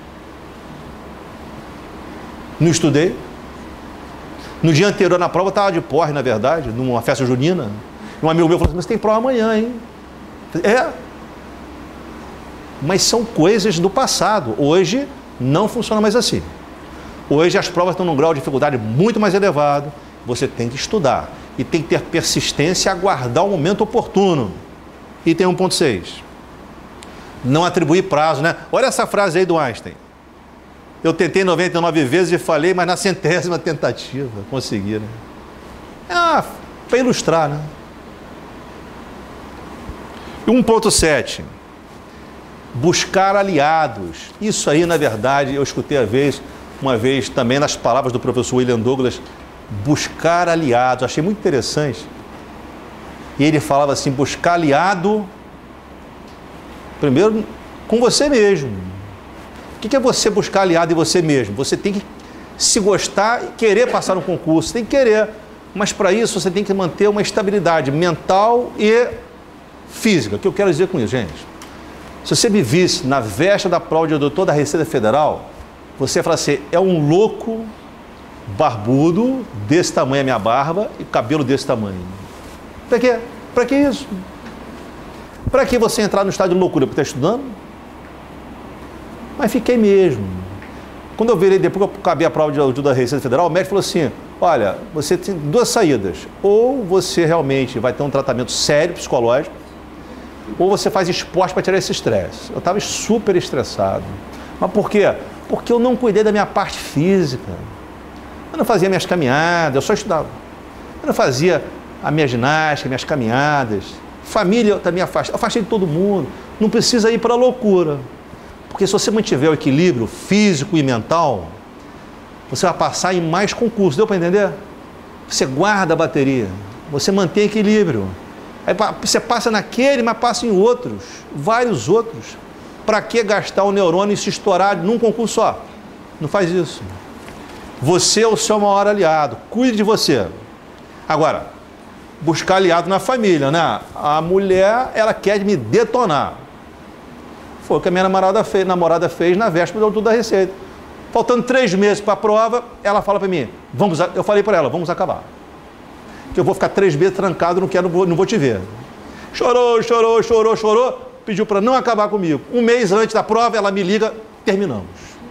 Não estudei. No dia anterior na prova eu estava de porre, na verdade, numa festa junina. Um amigo meu falou assim, mas tem prova amanhã, hein? É. Mas são coisas do passado. Hoje não funciona mais assim. Hoje as provas estão num grau de dificuldade muito mais elevado. Você tem que estudar. E tem que ter persistência e aguardar o momento oportuno. E tem um ponto seis. Não atribuir prazo, né? Olha essa frase aí do Einstein. Eu tentei noventa e nove vezes e falei, mas na centésima tentativa consegui, né? Ah, para ilustrar, né? E um ponto sete. Buscar aliados. Isso aí, na verdade, eu escutei a vez, uma vez também nas palavras do professor William Douglas, buscar aliados. Achei muito interessante. E ele falava assim, buscar aliado, primeiro, com você mesmo. O que é você buscar aliado em você mesmo? Você tem que se gostar e querer passar no concurso, tem que querer. Mas para isso você tem que manter uma estabilidade mental e física. O que eu quero dizer com isso, gente? Se você me visse na véspera da prova de doutor da Receita Federal, você ia falar assim, é um louco barbudo, desse tamanho a minha barba e cabelo desse tamanho. Para quê? Para que isso? Para que você entrar no estado de loucura? Porque está estudando? Mas fiquei mesmo. Quando eu virei, depois que eu acabei a prova de ajuda da Receita Federal, o médico falou assim, olha, você tem duas saídas. Ou você realmente vai ter um tratamento sério, psicológico, ou você faz esporte para tirar esse estresse. Eu estava super estressado. Mas por quê? Porque eu não cuidei da minha parte física. Eu não fazia minhas caminhadas, eu só estudava. Eu não fazia a minha ginástica, minhas caminhadas. Família eu também afastei. Eu afastei de todo mundo. Não precisa ir para a loucura. Porque se você mantiver o equilíbrio físico e mental, você vai passar em mais concursos. Deu para entender? Você guarda a bateria. Você mantém equilíbrio. Aí você passa naquele, mas passa em outros. Vários outros. Para que gastar o neurônio e se estourar num concurso só? Não faz isso. Você é o seu maior aliado. Cuide de você. Agora, buscar aliado na família, né? A mulher, ela quer me detonar. Foi o que a minha namorada fez, namorada fez na véspera do autor da Receita. Faltando três meses para a prova, ela fala para mim, vamos, eu falei para ela, vamos acabar. Que eu vou ficar três meses trancado, não quero, não vou, não vou te ver. Chorou, chorou, chorou, chorou, pediu para não acabar comigo. Um mês antes da prova, ela me liga, terminamos.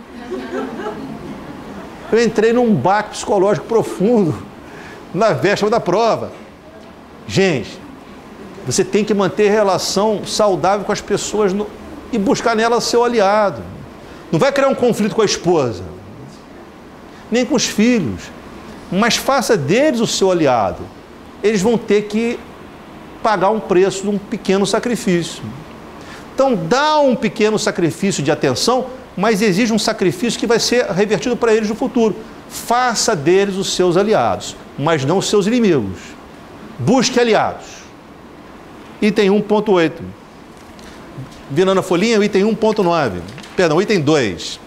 Eu entrei num baque psicológico profundo na véspera da prova. Gente, você tem que manter relação saudável com as pessoas no, e buscar nela seu aliado. Não vai criar um conflito com a esposa, nem com os filhos, mas faça deles o seu aliado. Eles vão ter que pagar um preço de um pequeno sacrifício. Então, dá um pequeno sacrifício de atenção, mas exige um sacrifício que vai ser revertido para eles no futuro. Faça deles os seus aliados, mas não os seus inimigos. Busque aliados. Item um ponto oito. Virando a folhinha, o item um ponto nove. Perdão, item dois.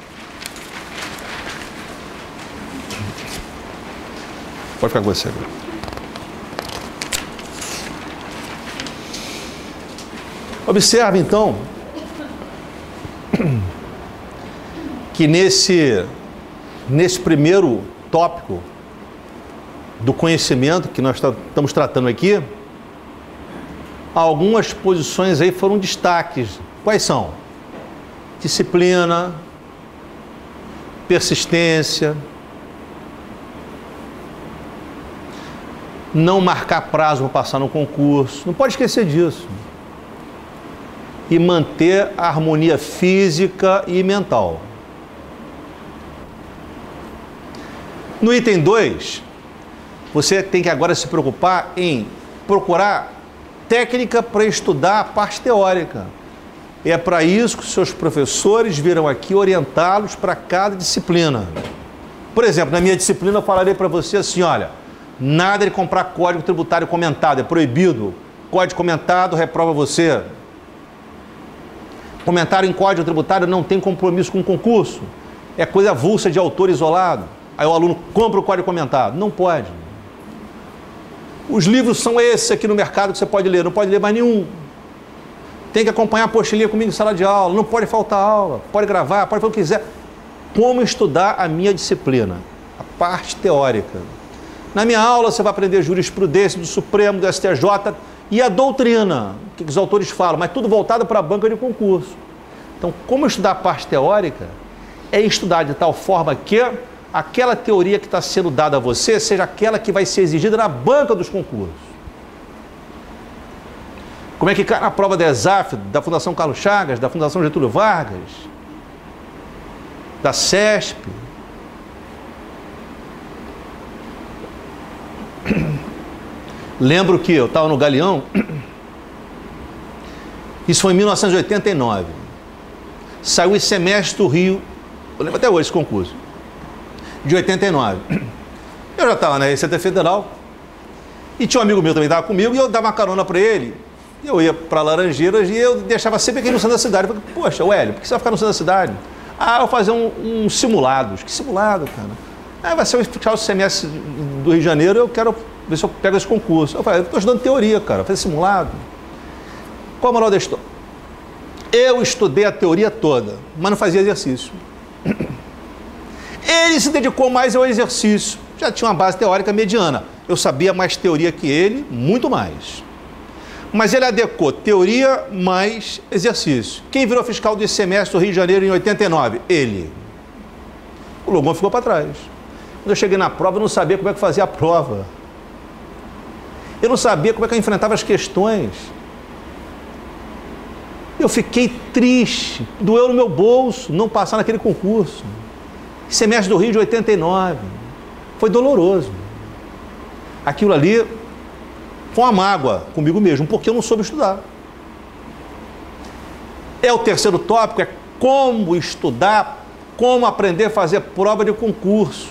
Pode ficar com você agora. Observe, então, que nesse, nesse primeiro tópico do conhecimento que nós estamos tratando aqui, algumas posições aí foram destaques. Quais são? Disciplina, persistência, não marcar prazo para passar no concurso, não pode esquecer disso. E manter a harmonia física e mental. No item dois, você tem que agora se preocupar em procurar técnica para estudar a parte teórica. É para isso que os seus professores virão aqui orientá-los para cada disciplina. Por exemplo, na minha disciplina eu falarei para você assim, olha, nada de comprar código tributário comentado, é proibido. Código comentado reprova você. Comentário em código tributário não tem compromisso com o concurso. É coisa avulsa de autor isolado. Aí o aluno compra o código comentado. Não pode. Os livros são esses aqui no mercado que você pode ler, não pode ler mais nenhum. Tem que acompanhar a apostilinha comigo em sala de aula, não pode faltar aula, pode gravar, pode fazer o que quiser. Como estudar a minha disciplina? A parte teórica. Na minha aula você vai aprender jurisprudência do Supremo, do S T J e a doutrina, o que os autores falam, mas tudo voltado para a banca de concurso. Então, como estudar a parte teórica? É estudar de tal forma que aquela teoria que está sendo dada a você seja aquela que vai ser exigida na banca dos concursos. Como é que cai na prova da ESAF, da Fundação Carlos Chagas, da Fundação Getúlio Vargas, da CESP? Lembro que eu estava no Galeão, isso foi em mil novecentos e oitenta e nove, saiu o I C M E S do Rio, eu lembro até hoje esse concurso, de oitenta e nove. Eu já estava na Receita Federal e tinha um amigo meu também que estava comigo e eu dava uma carona para ele. Eu ia para Laranjeiras e eu deixava sempre aqui no centro da cidade. Eu falei, poxa, Hélio, por que você vai ficar no centro da cidade? Ah, eu vou fazer uns um, um simulados. Que simulado, cara? Ah, vai ser o fiscal do I C M E S do Rio de Janeiro, eu quero ver se eu pego esse concurso. Eu falei, eu estou estudando teoria, cara, fazer simulado. Qual a moral da história? Eu estudei a teoria toda, mas não fazia exercício. Ele se dedicou mais ao exercício. Já tinha uma base teórica mediana. Eu sabia mais teoria que ele, muito mais. Mas ele adequou teoria mais exercício. Quem virou fiscal do I C M E S do Rio de Janeiro em oitenta e nove? Ele. O Logão ficou para trás. Quando eu cheguei na prova, eu não sabia como é que fazia a prova. Eu não sabia como é que eu enfrentava as questões. Eu fiquei triste, doeu no meu bolso não passar naquele concurso. I C M E S do Rio de oitenta e nove. Foi doloroso. Aquilo ali foi uma mágoa comigo mesmo, porque eu não soube estudar. É o terceiro tópico, é como estudar, como aprender a fazer prova de concurso.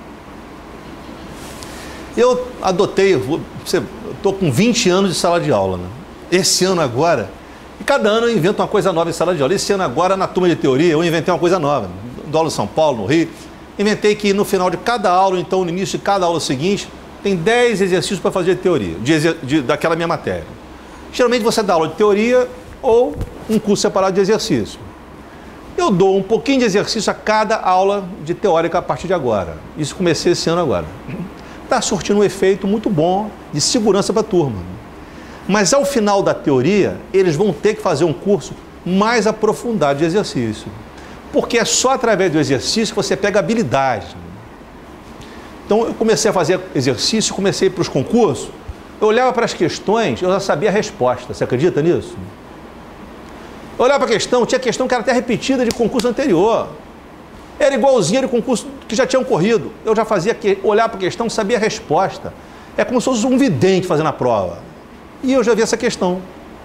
Eu adotei, estou com vinte anos de sala de aula, né? Esse ano agora, e cada ano eu invento uma coisa nova em sala de aula. Esse ano agora, na turma de teoria, eu inventei uma coisa nova. Né? Do aula em São Paulo, no Rio, inventei que no final de cada aula, então no início de cada aula seguinte, tem dez exercícios para fazer de teoria, de, exer de, daquela minha matéria. Geralmente você dá aula de teoria ou um curso separado de exercício. Eu dou um pouquinho de exercício a cada aula de teórica a partir de agora. Isso comecei esse ano agora. Está surtindo um efeito muito bom de segurança para a turma. Mas ao final da teoria, eles vão ter que fazer um curso mais aprofundado de exercício. Porque é só através do exercício que você pega habilidade. Então eu comecei a fazer exercício, comecei para os concursos, eu olhava para as questões, eu já sabia a resposta. Você acredita nisso? Eu olhava para a questão, tinha questão que era até repetida de concurso anterior. Era igualzinha de concurso que já tinham corrido. Eu já fazia, olhava para a questão, sabia a resposta. É como se fosse um vidente fazendo a prova. E eu já vi essa questão.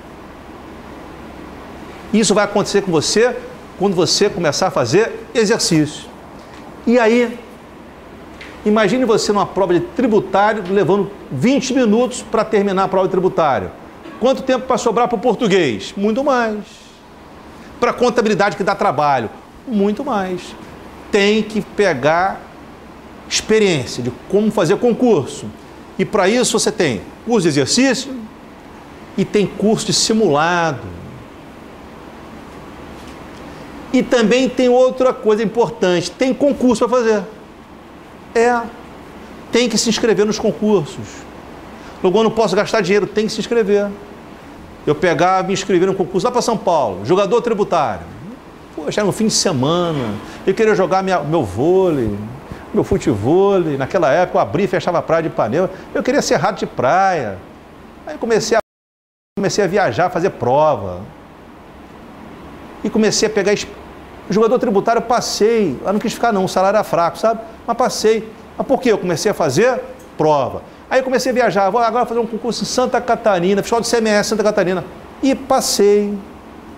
Isso vai acontecer com você quando você começar a fazer exercício. E aí, imagine você numa prova de tributário levando vinte minutos para terminar a prova de tributário. Quanto tempo para sobrar para o português? Muito mais. Para a contabilidade que dá trabalho? Muito mais. Tem que pegar experiência de como fazer concurso. E para isso você tem curso de exercício e tem curso de simulado. E também tem outra coisa importante, tem concurso para fazer. É, tem que se inscrever nos concursos. Logo, eu não posso gastar dinheiro, tem que se inscrever. Eu pegava e me inscrever no concurso lá para São Paulo, jogador tributário. Poxa, era um fim de semana, eu queria jogar minha, meu vôlei, meu futevôlei. Naquela época eu abria e fechava a praia de Ipanema, eu queria ser rato de praia. Aí comecei a, comecei a viajar, fazer prova. E comecei a pegar... Jogador tributário, eu passei, eu não quis ficar não, o salário era fraco, sabe? Mas passei. Mas por quê? Eu comecei a fazer prova. Aí eu comecei a viajar, vou agora fazer um concurso em Santa Catarina, fiscal do I C M E S Santa Catarina. E passei.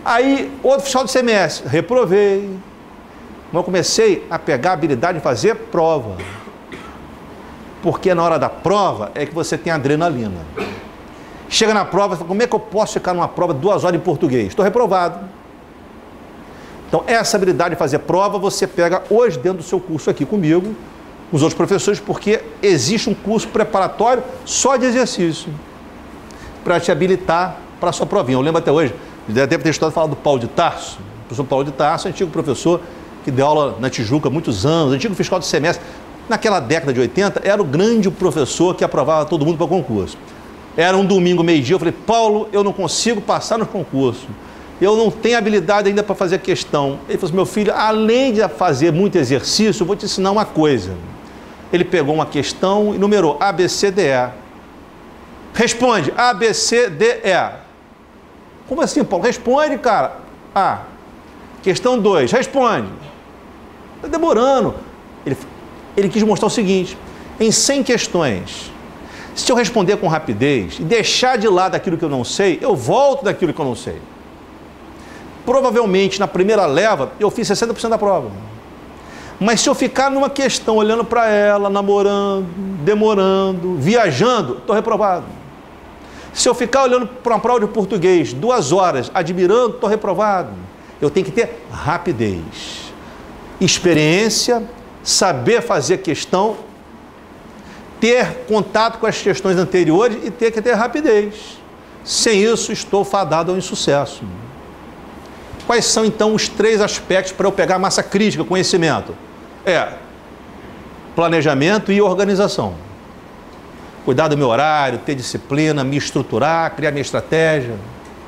Aí, outro fiscal de semestre, reprovei. Mas eu comecei a pegar a habilidade de fazer prova. Porque na hora da prova é que você tem adrenalina. Chega na prova, fala, como é que eu posso ficar numa prova duas horas em português? Estou reprovado. Então, essa habilidade de fazer prova, você pega hoje dentro do seu curso aqui comigo, com os outros professores, porque existe um curso preparatório só de exercício, para te habilitar para a sua provinha. Eu lembro até hoje, deve ter estudado falar do Paulo de Tarso, o professor Paulo de Tarso, antigo professor que deu aula na Tijuca há muitos anos, antigo fiscal de semestre. Naquela década de oitenta, era o grande professor que aprovava todo mundo para concurso. Era um domingo, meio-dia, eu falei, Paulo, eu não consigo passar no concurso. Eu não tenho habilidade ainda para fazer a questão. Ele falou assim, meu filho, além de fazer muito exercício, eu vou te ensinar uma coisa. Ele pegou uma questão e numerou A, B, C, D, E. Responde, A, B, C, D, E. Como assim, Paulo? Responde, cara. A. Questão dois, responde. Está demorando. Ele, ele quis mostrar o seguinte, em cem questões, se eu responder com rapidez e deixar de lado aquilo que eu não sei, eu volto daquilo que eu não sei. Provavelmente, na primeira leva, eu fiz sessenta por cento da prova. Mas se eu ficar numa questão, olhando para ela, namorando, demorando, viajando, estou reprovado. Se eu ficar olhando para uma prova de português, duas horas, admirando, estou reprovado. Eu tenho que ter rapidez, experiência, saber fazer questão, ter contato com as questões anteriores e ter que ter rapidez. Sem isso, estou fadado ao insucesso. Quais são, então, os três aspectos para eu pegar massa crítica, conhecimento? É planejamento e organização. Cuidar do meu horário, ter disciplina, me estruturar, criar minha estratégia.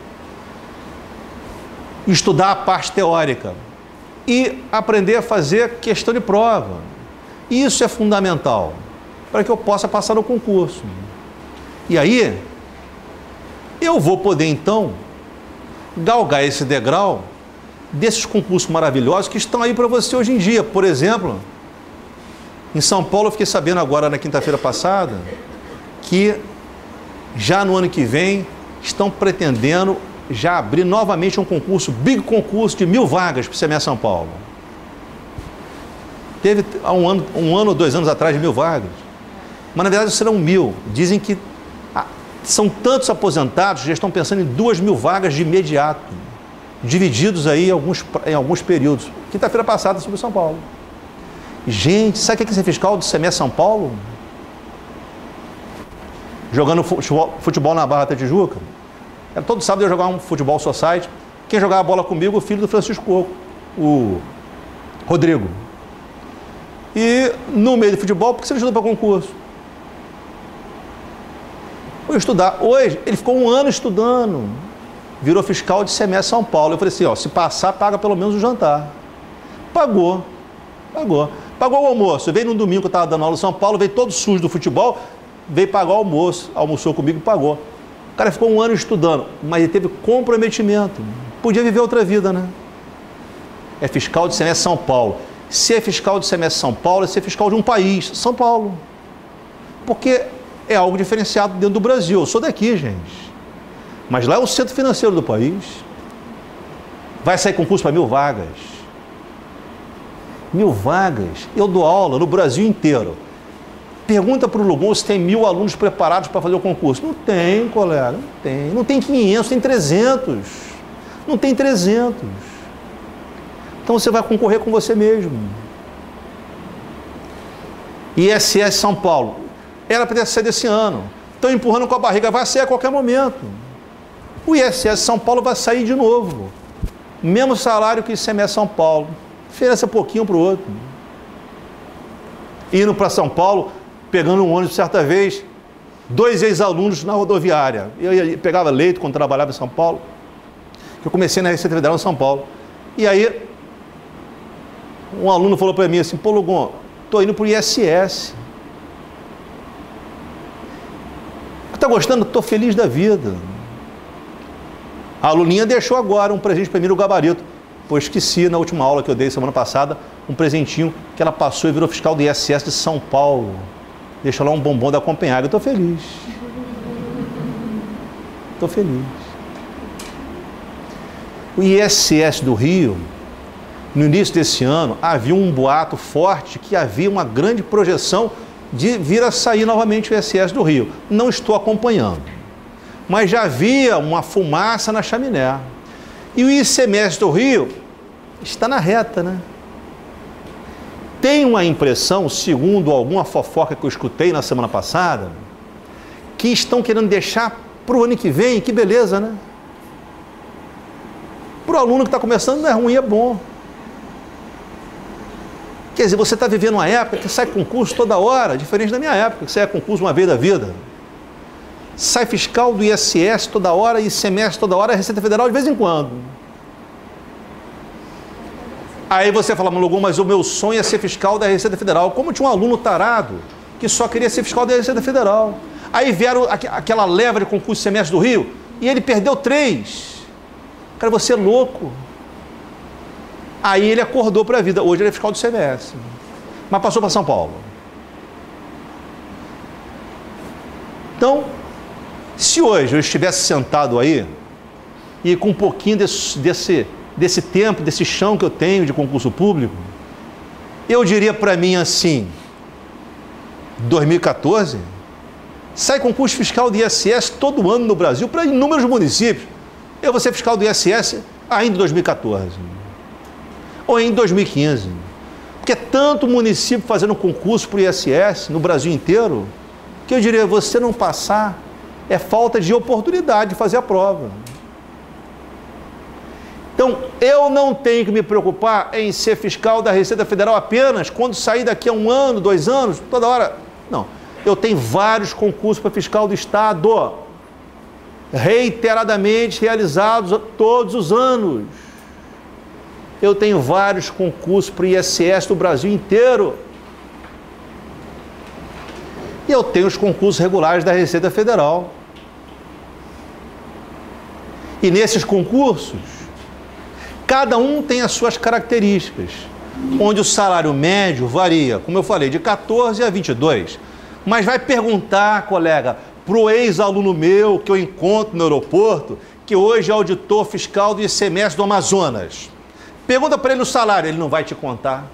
Estudar a parte teórica. E aprender a fazer questão de prova. Isso é fundamental para que eu possa passar no concurso. E aí, eu vou poder, então, galgar esse degrau desses concursos maravilhosos que estão aí para você hoje em dia. Por exemplo, em São Paulo, eu fiquei sabendo agora, na quinta-feira passada, que já no ano que vem estão pretendendo já abrir novamente um concurso, big concurso de mil vagas para o semestre São Paulo. Teve há um ano, um ano ou dois anos atrás de mil vagas, mas na verdade serão mil. Dizem que são tantos aposentados que já estão pensando em duas mil vagas de imediato, divididos aí em alguns, em alguns períodos. Quinta-feira passada sobre São Paulo. Gente, sabe o que é ser fiscal do semestre São Paulo? Jogando futebol, futebol na Barra da Tijuca. Era todo sábado eu jogar um futebol society. Quem jogava bola comigo, o filho do Francisco Coco, o Rodrigo. E no meio do futebol, por que você não estudou para concurso? Foi estudar. Hoje, ele ficou um ano estudando. Virou fiscal de semestre São Paulo. Eu falei assim, ó, se passar, paga pelo menos o jantar. Pagou. Pagou. Pagou o almoço. Veio no domingo que eu estava dando aula em São Paulo, veio todo sujo do futebol, veio pagar o almoço. Almoçou comigo e pagou. O cara ficou um ano estudando, mas ele teve comprometimento. Podia viver outra vida, né? É fiscal de semestre São Paulo. Se é fiscal de semestre São Paulo, é ser fiscal de um país, São Paulo. Porque é algo diferenciado dentro do Brasil. Eu sou daqui, gente. Mas lá é o centro financeiro do país. Vai sair concurso para mil vagas. Mil vagas. Eu dou aula no Brasil inteiro. Pergunta para o Lugon se tem mil alunos preparados para fazer o concurso. Não tem, colega, não tem. Não tem quinhentos, tem trezentos. Não tem trezentos. Então você vai concorrer com você mesmo. I S S São Paulo. Era para ter saído esse ano. Estão empurrando com a barriga, vai sair a qualquer momento. O I S S São Paulo vai sair de novo. Mesmo salário que o I C M S São Paulo. Diferença um pouquinho para o outro. Indo para São Paulo, pegando um ônibus certa vez, dois ex-alunos na rodoviária. Eu ia, pegava leito quando trabalhava em São Paulo. Eu comecei na Receita Federal em São Paulo. E aí, um aluno falou para mim assim, pô, Lugon, estou indo para o I S S. Está gostando? Estou feliz da vida. A aluninha deixou agora um presente para mim no gabarito. Pois esqueci na última aula que eu dei semana passada, um presentinho que ela passou e virou fiscal do I S S de São Paulo. Deixou lá um bombom da Copenhague. Eu estou feliz. Estou feliz. O I S S do Rio, no início desse ano, havia um boato forte que havia uma grande projeção de vir a sair novamente o I S S do Rio. Não estou acompanhando, mas já havia uma fumaça na chaminé. E o I C M S do Rio está na reta, né? Tenho a impressão, segundo alguma fofoca que eu escutei na semana passada, que estão querendo deixar para o ano que vem, que beleza, né? Para o aluno que está começando não é ruim, é bom. Quer dizer, você está vivendo uma época que sai concurso toda hora, diferente da minha época, que sai concurso uma vez da vida. Sai fiscal do I S S toda hora, I C M S toda hora, Receita Federal de vez em quando. Aí você fala, Malugum, mas o meu sonho é ser fiscal da Receita Federal. Como tinha um aluno tarado que só queria ser fiscal da Receita Federal. Aí vieram aqu aquela leva de concurso I C M S do Rio e ele perdeu três. Cara, você é louco. Aí ele acordou para a vida. Hoje ele é fiscal do I C M S. Mas passou para São Paulo. Então, se hoje eu estivesse sentado aí e com um pouquinho desse, desse, desse tempo, desse chão que eu tenho de concurso público, eu diria para mim assim, dois mil e quatorze, sai concurso fiscal do I S S todo ano no Brasil para inúmeros municípios. Eu vou ser fiscal do I S S ainda em dois mil e quatorze. Ou em dois mil e quinze. Porque é tanto município fazendo concurso para o I S S no Brasil inteiro, que eu diria, você não passar é falta de oportunidade de fazer a prova. Então, eu não tenho que me preocupar em ser fiscal da Receita Federal apenas quando sair daqui a um ano, dois anos, toda hora. Não. Eu tenho vários concursos para fiscal do Estado, reiteradamente realizados todos os anos. Eu tenho vários concursos para o I S S do Brasil inteiro. E eu tenho os concursos regulares da Receita Federal. E nesses concursos, cada um tem as suas características, onde o salário médio varia, como eu falei, de quatorze a vinte e dois. Mas vai perguntar, colega, para o ex-aluno meu que eu encontro no aeroporto, que hoje é auditor fiscal do I C M S do Amazonas. Pergunta para ele o salário, ele não vai te contar.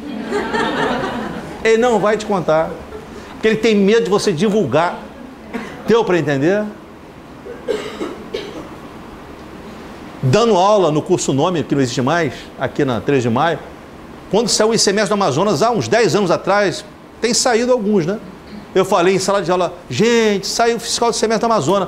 Ele não vai te contar. Porque ele tem medo de você divulgar. Deu para entender? Dando aula no curso Nome, que não existe mais, aqui na três de maio, quando saiu o I C M S do Amazonas, há uns dez anos atrás, tem saído alguns, né? Eu falei em sala de aula, gente, saiu o fiscal do I C M S do Amazonas.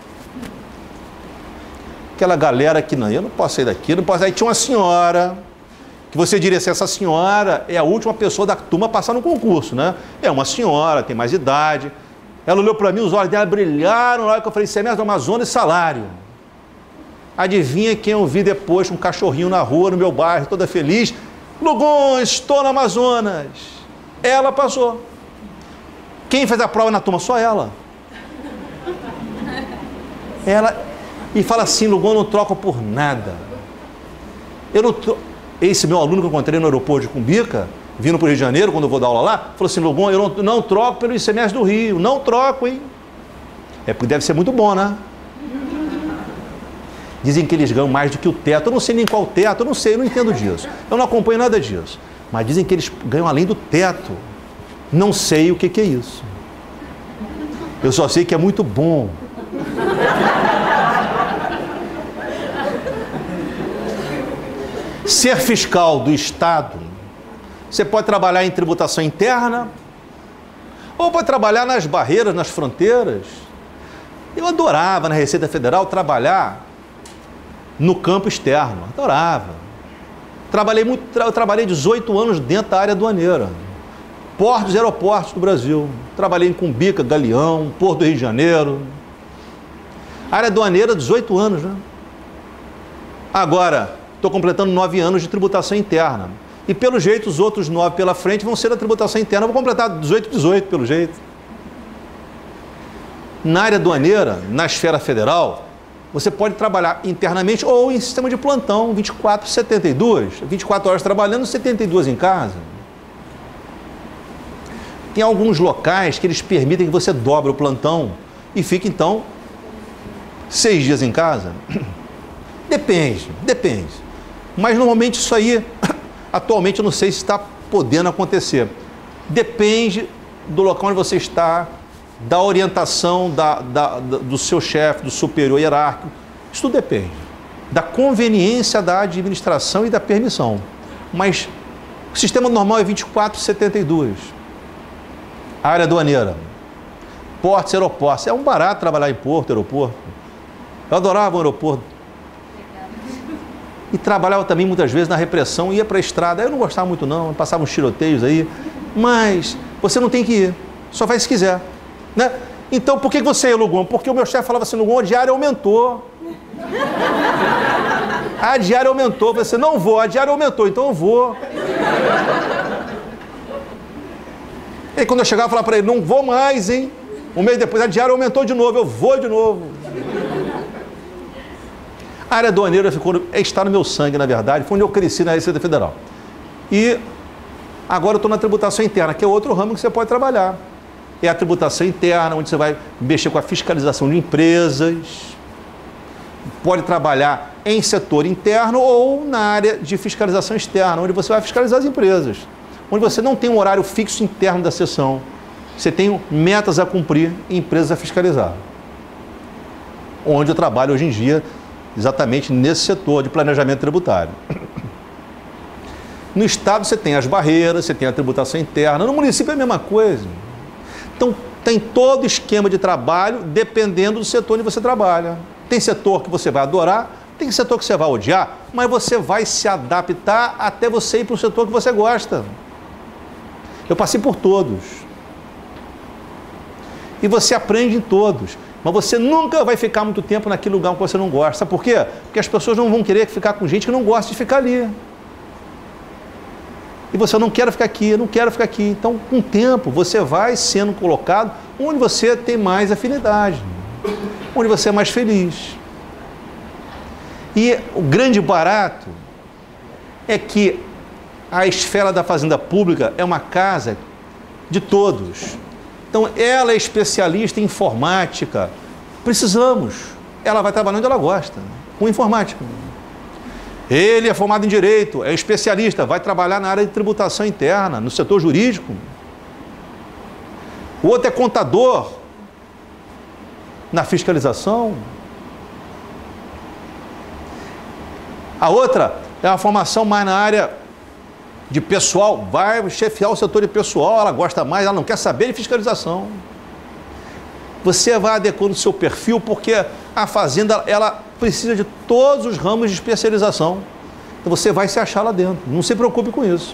Aquela galera que não, eu não posso sair daqui, não posso sair. Aí tinha uma senhora, que você diria assim, essa senhora é a última pessoa da turma a passar no concurso, né? É uma senhora, tem mais idade. Ela olhou para mim, os olhos dela brilharam na hora que eu falei, I C M S do Amazonas e salário. Adivinha quem eu vi depois com um cachorrinho na rua, no meu bairro, toda feliz? Lugum, estou no Amazonas. Ela passou. Quem fez a prova na turma? Só ela. Ela... E fala assim, Lugum, eu não troco por nada. Eu não tro... Esse meu aluno que eu encontrei no aeroporto de Cumbica, vindo para o Rio de Janeiro, quando eu vou dar aula lá, falou assim, Lugum, eu não, não troco pelo I C M S do Rio. Não troco, hein? É porque deve ser muito bom, né? Dizem que eles ganham mais do que o teto. Eu não sei nem qual teto, eu não sei, eu não entendo disso. Eu não acompanho nada disso. Mas dizem que eles ganham além do teto. Não sei o que, que é isso. Eu só sei que é muito bom. Ser fiscal do Estado, você pode trabalhar em tributação interna, ou pode trabalhar nas barreiras, nas fronteiras. Eu adorava na Receita Federal trabalhar no campo externo, adorava. Trabalhei muito, eu trabalhei dezoito anos dentro da área aduaneira, portos e aeroportos do Brasil. Trabalhei em Cumbica, Galeão, Porto do Rio de Janeiro. Área aduaneira, dezoito anos, né? Agora, estou completando nove anos de tributação interna. E pelo jeito, os outros nove pela frente vão ser da tributação interna. Eu vou completar dezoito, dezoito, pelo jeito. Na área aduaneira, na esfera federal, você pode trabalhar internamente ou em sistema de plantão, vinte e quatro, setenta e dois. vinte e quatro horas trabalhando, setenta e duas em casa. Tem alguns locais que eles permitem que você dobre o plantão e fique, então, seis dias em casa. Depende, depende. Mas normalmente isso aí, atualmente eu não sei se está podendo acontecer. Depende do local onde você está, da orientação da, da, da, do seu chefe, do superior hierárquico. Isso tudo depende. Da conveniência da administração e da permissão. Mas o sistema normal é vinte e quatro, setenta e dois. Área aduaneira. Portos, aeroportos. É um barato trabalhar em porto, aeroporto. Eu adorava o aeroporto. E trabalhava também muitas vezes na repressão, ia para a estrada. Eu não gostava muito não, passavam uns tiroteios aí. Mas você não tem que ir, só vai se quiser. Né? Então por que você ia, Lugon? Porque o meu chefe falava assim, Lugon, a diária aumentou. A diária aumentou. Você não vou, a diária aumentou, então eu vou. E aí, quando eu chegava, eu falava para ele, não vou mais, hein? Um mês depois, a diária aumentou de novo, eu vou de novo. A área aduaneira ficou, está no meu sangue, na verdade, foi onde eu cresci na Receita Federal. E agora eu estou na tributação interna, que é outro ramo que você pode trabalhar. É a tributação interna, onde você vai mexer com a fiscalização de empresas, pode trabalhar em setor interno ou na área de fiscalização externa, onde você vai fiscalizar as empresas, onde você não tem um horário fixo interno da sessão, você tem metas a cumprir e empresas a fiscalizar. Onde eu trabalho hoje em dia, exatamente nesse setor de planejamento tributário. No estado você tem as barreiras, você tem a tributação interna, no município é a mesma coisa. Então tem todo esquema de trabalho dependendo do setor onde você trabalha. Tem setor que você vai adorar, tem setor que você vai odiar, mas você vai se adaptar até você ir para o setor que você gosta. Eu passei por todos. E você aprende em todos. Mas você nunca vai ficar muito tempo naquele lugar que você não gosta. Sabe por quê? Porque as pessoas não vão querer ficar com gente que não gosta de ficar ali. E você não quer ficar aqui, eu não quero ficar aqui. Então, com o tempo, você vai sendo colocado onde você tem mais afinidade, onde você é mais feliz. E o grande barato é que a esfera da fazenda pública é uma casa de todos. Então, ela é especialista em informática. Precisamos. Ela vai trabalhar onde ela gosta, com informática. Ele é formado em Direito, é especialista, vai trabalhar na área de tributação interna, no setor jurídico. O outro é contador, na fiscalização. A outra é uma formação mais na área de pessoal, vai chefiar o setor de pessoal, ela gosta mais, ela não quer saber de fiscalização. Você vai adequando o seu perfil, porque a fazenda, ela precisa de todos os ramos de especialização. Então você vai se achar lá dentro, não se preocupe com isso.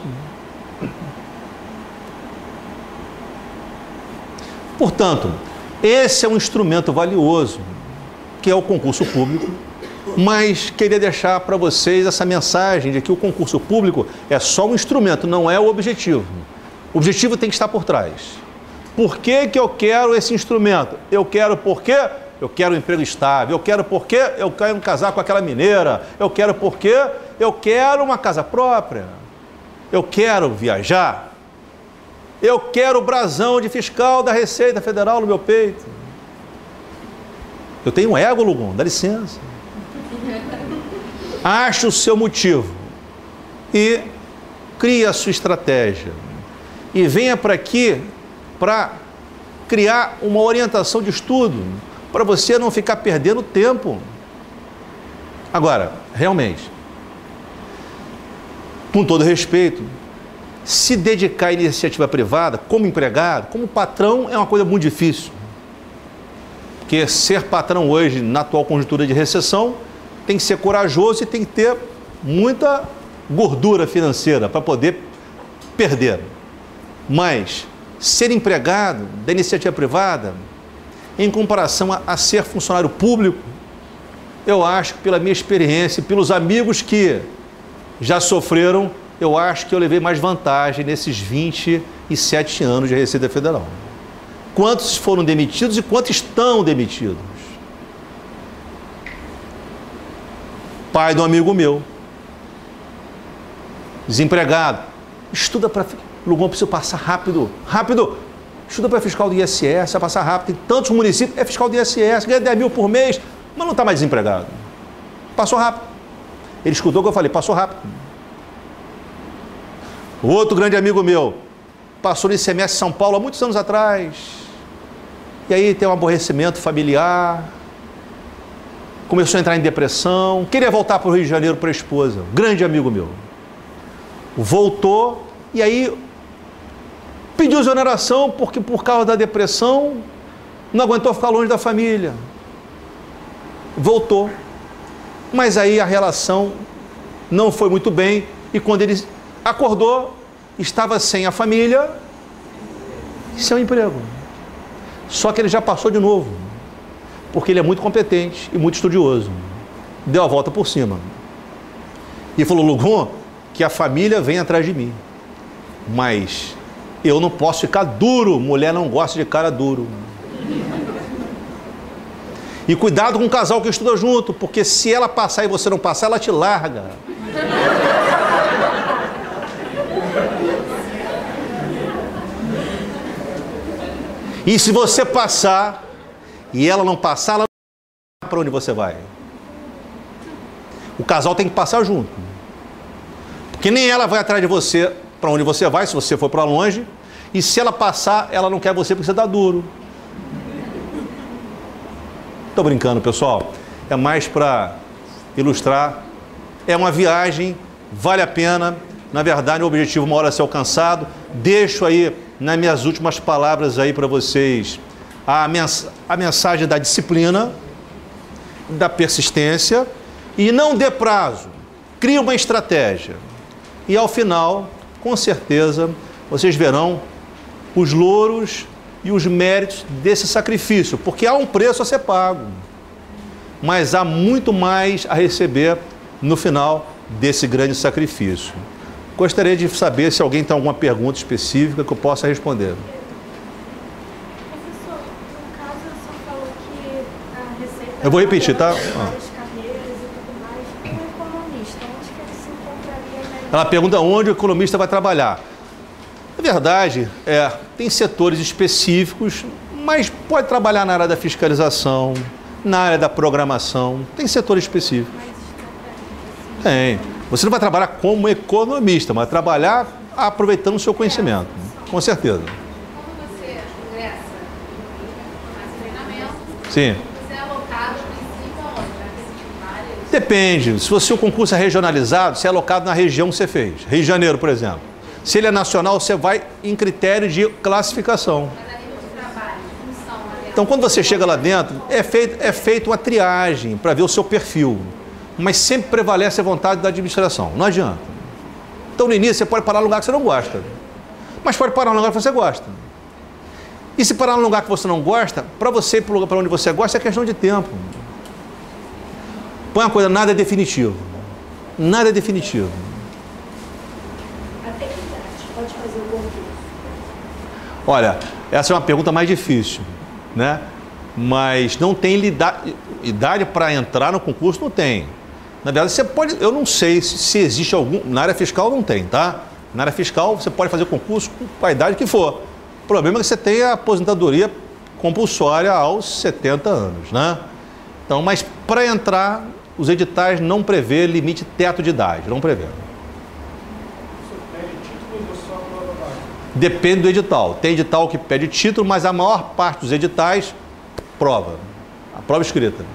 Portanto, esse é um instrumento valioso, que é o concurso público, mas queria deixar para vocês essa mensagem de que o concurso público é só um instrumento, não é o objetivo. O objetivo tem que estar por trás. Por que que eu quero esse instrumento? Eu quero porque eu quero um emprego estável, eu quero porque eu quero casar com aquela mineira, eu quero porque eu quero uma casa própria, eu quero viajar, eu quero o brasão de fiscal da Receita Federal no meu peito. Eu tenho um ego, Lugon, dá licença. Ache o seu motivo e crie a sua estratégia. E venha para aqui para criar uma orientação de estudo, para você não ficar perdendo tempo. Agora, realmente, com todo respeito, se dedicar à iniciativa privada, como empregado, como patrão, é uma coisa muito difícil. Porque ser patrão hoje, na atual conjuntura de recessão, tem que ser corajoso e tem que ter muita gordura financeira para poder perder. Mas ser empregado da iniciativa privada, em comparação a, a ser funcionário público, eu acho que pela minha experiência, pelos amigos que já sofreram, eu acho que eu levei mais vantagem nesses vinte e sete anos de Receita Federal. Quantos foram demitidos e quantos estão demitidos? Pai de um amigo meu, desempregado, estuda para... Lugon, preciso passar rápido, rápido, estuda para fiscal do I S S, vai passar rápido, tem tantos municípios, é fiscal do I S S, ganha dez mil por mês, mas não está mais desempregado. Passou rápido. Ele escutou o que eu falei, passou rápido. O outro grande amigo meu passou no I C M S São Paulo há muitos anos atrás. E aí tem um aborrecimento familiar. Começou a entrar em depressão. Queria voltar para o Rio de Janeiro para a esposa. Grande amigo meu. Voltou e aí pediu exoneração porque por causa da depressão não aguentou ficar longe da família. Voltou. Mas aí a relação não foi muito bem e quando ele acordou, estava sem a família e sem o emprego. Só que ele já passou de novo, porque ele é muito competente e muito estudioso. Deu a volta por cima. E falou, Lugum, que a família vem atrás de mim. Mas eu não posso ficar duro, mulher não gosta de cara duro. E cuidado com o casal que estuda junto, porque se ela passar e você não passar, ela te larga. E se você passar e ela não passar, ela não vai para onde você vai. O casal tem que passar junto. Porque nem ela vai atrás de você para onde você vai, se você for para longe. E se ela passar, ela não quer você porque você dá duro. Estou brincando, pessoal. É mais para ilustrar. É uma viagem, vale a pena. Na verdade, o objetivo uma hora ser alcançado. Deixo aí, nas minhas últimas palavras aí para vocês, a, mens a mensagem da disciplina, da persistência. E não dê prazo. Crie uma estratégia. E ao final, com certeza, vocês verão os louros e os méritos desse sacrifício, porque há um preço a ser pago, mas há muito mais a receber no final desse grande sacrifício. Gostaria de saber se alguém tem alguma pergunta específica que eu possa responder. Professor, no caso, o senhor falou que a Receita... Eu vou repetir, tá? Várias carreiras e tudo mais. Um economista, onde que ele se encontraria melhor? Ela pergunta onde o economista vai trabalhar. Na verdade, é, tem setores específicos, mas pode trabalhar na área da fiscalização, na área da programação, tem setores específicos. Tem. Você não vai trabalhar como economista, mas trabalhar aproveitando o seu conhecimento, com certeza. Quando você ingressa e faz treinamento, Sim. você é alocado em cinco aonde? Várias... Depende. Se você, o concurso é regionalizado, você é alocado na região que você fez. Rio de Janeiro, por exemplo. Se ele é nacional, você vai em critério de classificação. Mas a nível de trabalho, de função, lá dentro, Então, quando você chega lá dentro, é feito, é feito uma triagem para ver o seu perfil. Mas sempre prevalece a vontade da administração. Não adianta. Então, no início, você pode parar num lugar que você não gosta. Mas pode parar num lugar que você gosta. E se parar num lugar que você não gosta, para você ir para o lugar para onde você gosta, é questão de tempo. Põe uma coisa, nada é definitivo. Nada é definitivo. Até que idade pode fazer o concurso? Olha, essa é uma pergunta mais difícil, né? Mas não tem idade, idade para entrar no concurso, não tem. Na verdade, você pode, eu não sei se, se existe algum, na área fiscal não tem, tá? Na área fiscal você pode fazer concurso com a idade que for. O problema é que você tem a aposentadoria compulsória aos setenta anos, né? Então, mas para entrar, os editais não prevê limite teto de idade, não prevê. Depende do edital. Tem edital que pede título, mas a maior parte dos editais, prova. A prova escrita.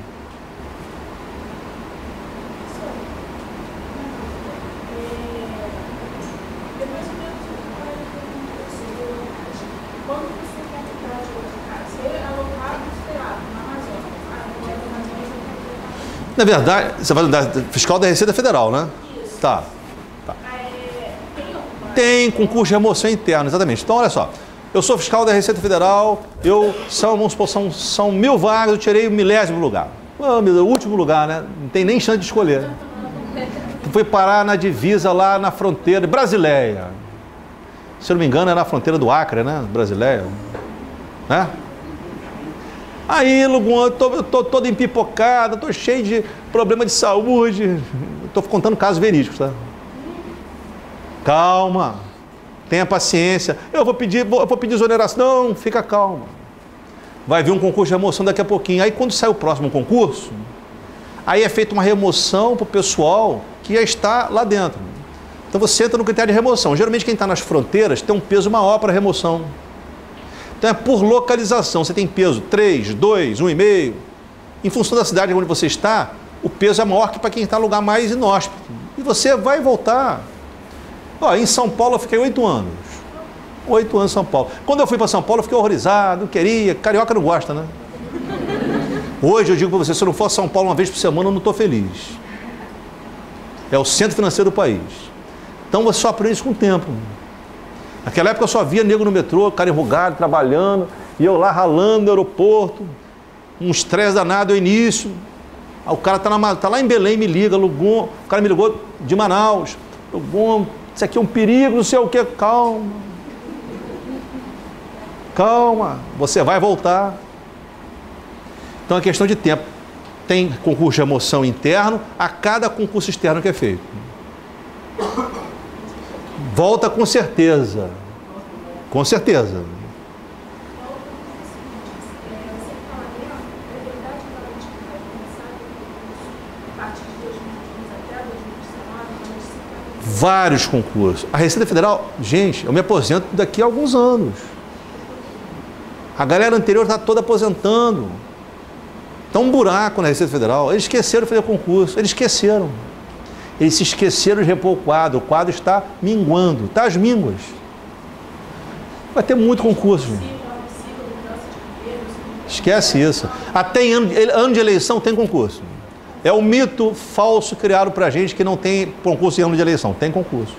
Quando você quer entrar de outro cara, você é alocado e esperado na Amazônia. Ah, eu quero na Amazônia, eu quero... Na verdade, você vai da fiscal da Receita Federal, né? Isso. Tá. Tá. É, tem alguma... Tem concurso de remoção interna, exatamente. Então, olha só. Eu sou fiscal da Receita Federal, eu, são, vamos supor, são, são mil vagas, eu tirei o milésimo lugar. Oh, meu Deus, o último lugar, né? Não tem nem chance de escolher. Fui parar na divisa lá na fronteira, Brasileia. Se eu não me engano, é na fronteira do Acre, né? Brasileia. Né? Aí, Lugum, eu tô, eu tô todo empipocado, tô cheio de problema de saúde. Estou contando casos verídicos, tá? Calma, tenha paciência. Eu vou pedir, vou, eu vou pedir exoneração. Não, fica calma. Vai vir um concurso de remoção daqui a pouquinho. Aí, quando sai o próximo concurso, Aí é feita uma remoção para o pessoal que já está lá dentro. Então você entra no critério de remoção. Geralmente quem está nas fronteiras tem um peso maior para remoção. Então é por localização. Você tem peso três, dois, um vírgula cinco. Em função da cidade onde você está, o peso é maior que para quem está em lugar mais inóspito. E você vai voltar. Ó, em São Paulo eu fiquei oito anos. Oito anos em São Paulo. Quando eu fui para São Paulo eu fiquei horrorizado, não queria. Carioca não gosta, né? Hoje eu digo para você, se eu não for a São Paulo uma vez por semana, eu não estou feliz. É o centro financeiro do país. Então você só aprende isso com o tempo. Naquela época eu só via nego no metrô, cara enrugado, trabalhando, e eu lá ralando no aeroporto, um estresse danado no início. Aí o cara tá, na, tá lá em Belém, me liga, Lugon, o cara me ligou de Manaus. Lugon, isso aqui é um perigo, não sei o que. Calma. Calma, você vai voltar. Então é questão de tempo. Tem concurso de remoção interno a cada concurso externo que é feito. Volta com certeza. Com certeza. Vários concursos. A Receita Federal, gente, eu me aposento daqui a alguns anos. A galera anterior está toda aposentando. Está um buraco na Receita Federal. Eles esqueceram de fazer concurso. Eles esqueceram. Eles se esqueceram de repor o quadro. O quadro está minguando. Está às mínguas. Vai ter muito concurso. Esquece isso. Até em ano, ano de eleição tem concurso. É um mito falso criado para a gente que não tem concurso em ano de eleição. Tem concurso.